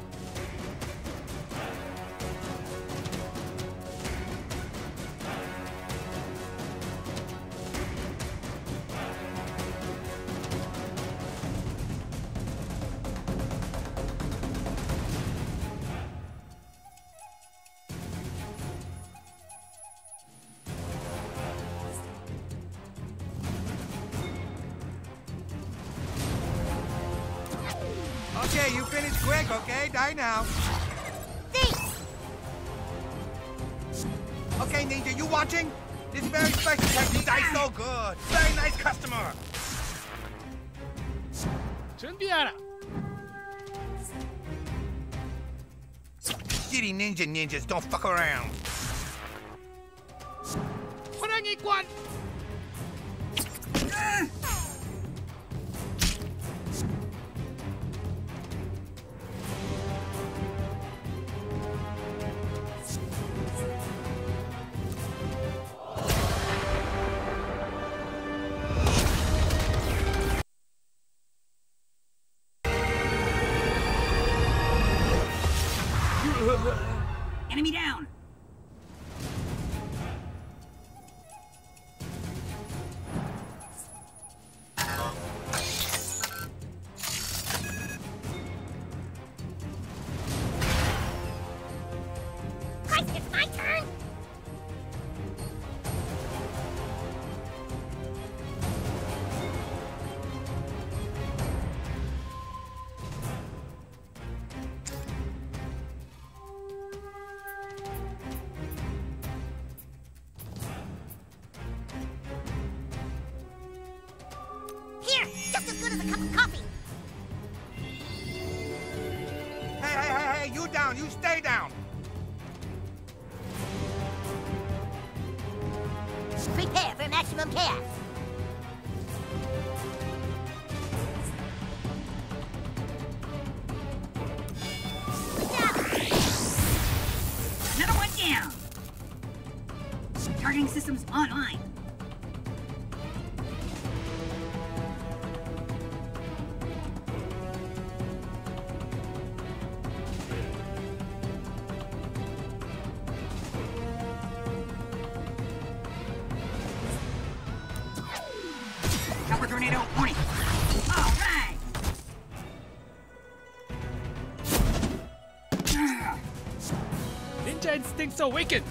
Okay, you finished quick, okay? Die now. Thanks. Okay, Ninja, you watching? This very special technique dies so good. Very nice customer. 준비하라. Shitty ninjas don't fuck around. 호랑이 관. Enemy down. Christ, it's my turn. Here, just as good as a cup of coffee. Hey, you down. You stay down. Prepare for maximum chaos. Another one down. Targeting systems online. tornado, warning. All right. Ninja instincts awaken.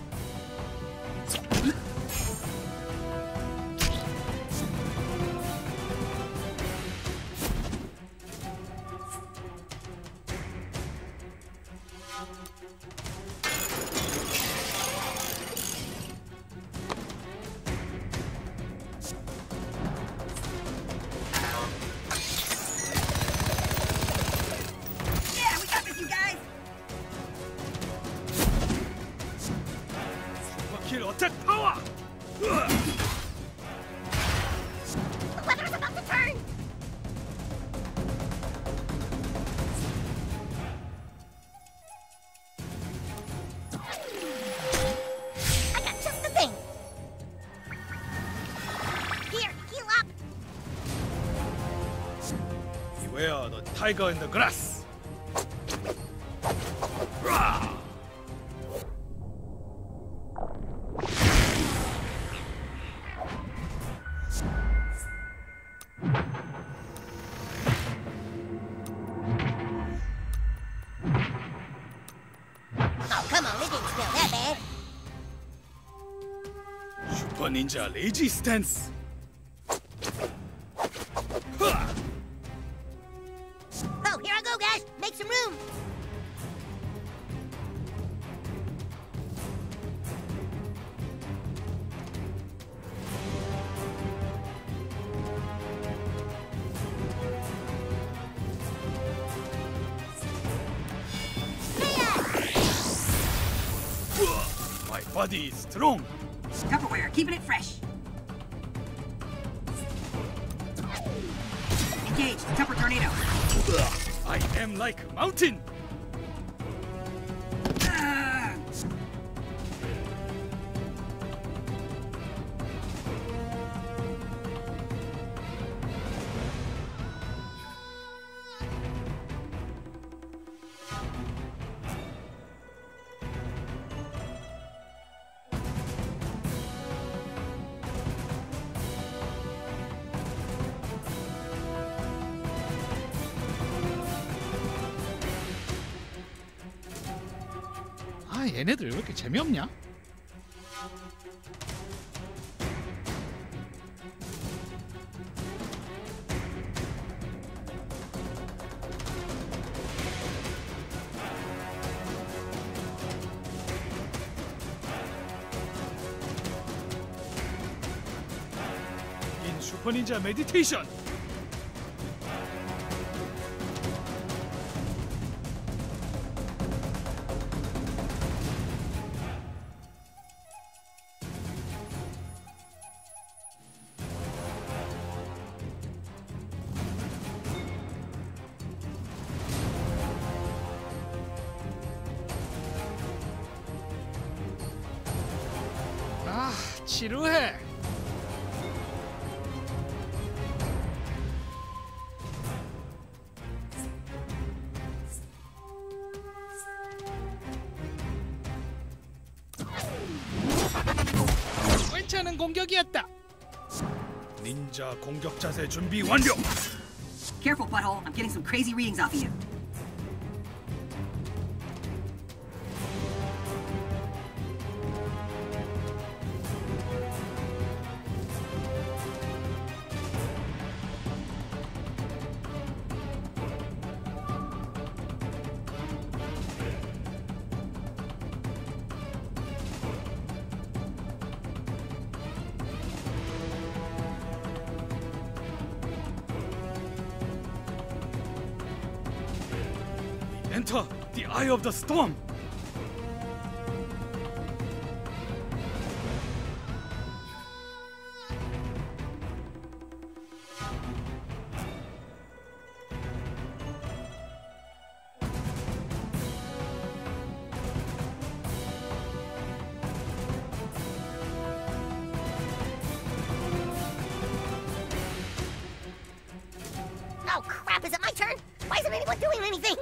Yeah, we got this, you guys. Kill attack power. The weather is about to turn! I got just the thing! Here, heal up! Beware the tiger in the grass. Rah! Oh, come on, it didn't smell that bad. Super Ninja Lazy Stance. Ha! Oh, here I go, guys! Make some room! My body is strong. Tupperware, keeping it fresh. Engage, Tupper tornado. I am like a mountain. Ah! 아, 얘네들 왜 이렇게 재미없냐? 인 슈퍼 닌자 메디테이션. 아, 지루해. 괜찮은 공격이었다. 닌자 공격 자세 준비 완료. Careful, butthole. I'm getting some crazy readings off of you. Enter the eye of the storm. Oh, crap, is it my turn? Why isn't anyone doing anything?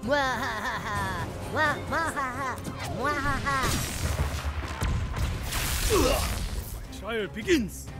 Mwahaha! Mwahaha! Mwahaha! Trial begins.